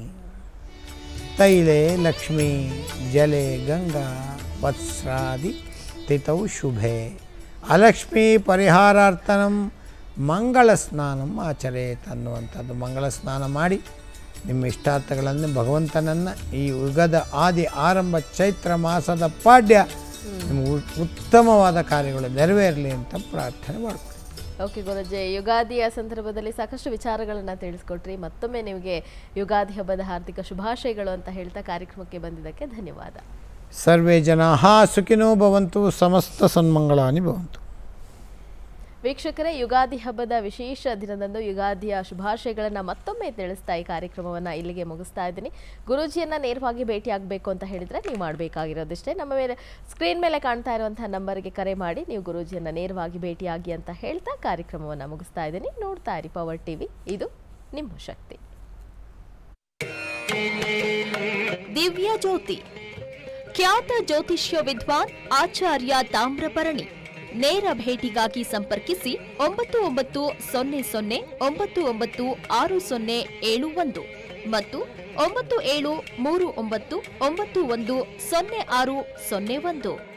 ತೈಲೆ ಲಕ್ಷ್ಮೀ ಜಲೆ ಗಂಗಾ ವತ್ಸ್ರಾದಿ ತಿಥೌ ಶುಭೆ ಅಲಕ್ಷ್ಮೀ ಪರಿಹಾರಾರ್ಥನಂ ಮಂಗಳ ಸ್ನಾನಂ ಆಚರೇತ್ ಅನ್ನುವಂಥದ್ದು. ಮಂಗಳ ಸ್ನಾನ ಮಾಡಿ ನಿಮ್ಮ ಇಷ್ಟಾರ್ಥಗಳನ್ನು ಭಗವಂತನನ್ನು ಈ ಯುಗದ ಆದಿ ಆರಂಭ ಚೈತ್ರ ಮಾಸದ ಪಾಡ್ಯ ನಿಮಗೆ ಉತ್ತಮವಾದ ಕಾರ್ಯಗಳು ನೆರವೇರಲಿ ಅಂತ ಪ್ರಾರ್ಥನೆ ಮಾಡ್ಕೊಳ್ಳಿ. ಓಕೆ ಗುರುಜಿ, ಯುಗಾದಿಯ ಸಂದರ್ಭದಲ್ಲಿ ಸಾಕಷ್ಟು ವಿಚಾರಗಳನ್ನು ತಿಳಿಸ್ಕೊಟ್ರಿ. ಮತ್ತೊಮ್ಮೆ ನಿಮಗೆ ಯುಗಾದಿ ಹಬ್ಬದ ಹಾರ್ದಿಕ ಶುಭಾಶಯಗಳು ಅಂತ ಹೇಳ್ತಾ ಕಾರ್ಯಕ್ರಮಕ್ಕೆ ಬಂದಿದ್ದಕ್ಕೆ ಧನ್ಯವಾದ. ಸರ್ವೇ ಜನಾಃ ಸುಖಿನೋ ಭವಂತು, ಸಮಸ್ತ ಸನ್ಮಂಗಳಾನಿ ಭವಂತು. ವೀಕ್ಷಕರೇ, ಯುಗಾದಿ ಹಬ್ಬದ ವಿಶೇಷ ದಿನದಂದು ಯುಗಾದಿಯ ಶುಭಾಶಯಗಳನ್ನು ಮತ್ತೊಮ್ಮೆ ತಿಳಿಸ್ತಾ ಈ ಕಾರ್ಯಕ್ರಮವನ್ನು ಇಲ್ಲಿಗೆ ಮುಗಿಸ್ತಾ ಇದ್ದೀನಿ. ಗುರೂಜಿಯನ್ನು ನೇರವಾಗಿ ಭೇಟಿಯಾಗಬೇಕು ಅಂತ ಹೇಳಿದರೆ ನೀವು ಮಾಡಬೇಕಾಗಿರೋದಿಷ್ಟೇ. ನಮ್ಮ ಮೇಲೆ ಸ್ಕ್ರೀನ್ ಮೇಲೆ ಕಾಣ್ತಾ ಇರುವಂತಹ ನಂಬರ್ಗೆ ಕರೆ ಮಾಡಿ ನೀವು ಗುರೂಜಿಯನ್ನು ನೇರವಾಗಿ ಭೇಟಿಯಾಗಿ ಅಂತ ಹೇಳ್ತಾ ಕಾರ್ಯಕ್ರಮವನ್ನು ಮುಗಿಸ್ತಾ ಇದ್ದೀನಿ. ನೋಡ್ತಾ ಇರಿ ಪವರ್ ಟಿವಿ, ಇದು ನಿಮ್ಮ ಶಕ್ತಿ. ದಿವ್ಯ ಜ್ಯೋತಿ, ಖ್ಯಾತ ಜ್ಯೋತಿಷ್ಯ ವಿದ್ವಾನ್ ಆಚಾರ್ಯ ತಾಮ್ರಪರ್ಣಿ. ನೇರ ಭೇಟಿಗಾಗಿ ಸಂಪರ್ಕಿಸಿ 9900996071 ಮತ್ತು 9739910601.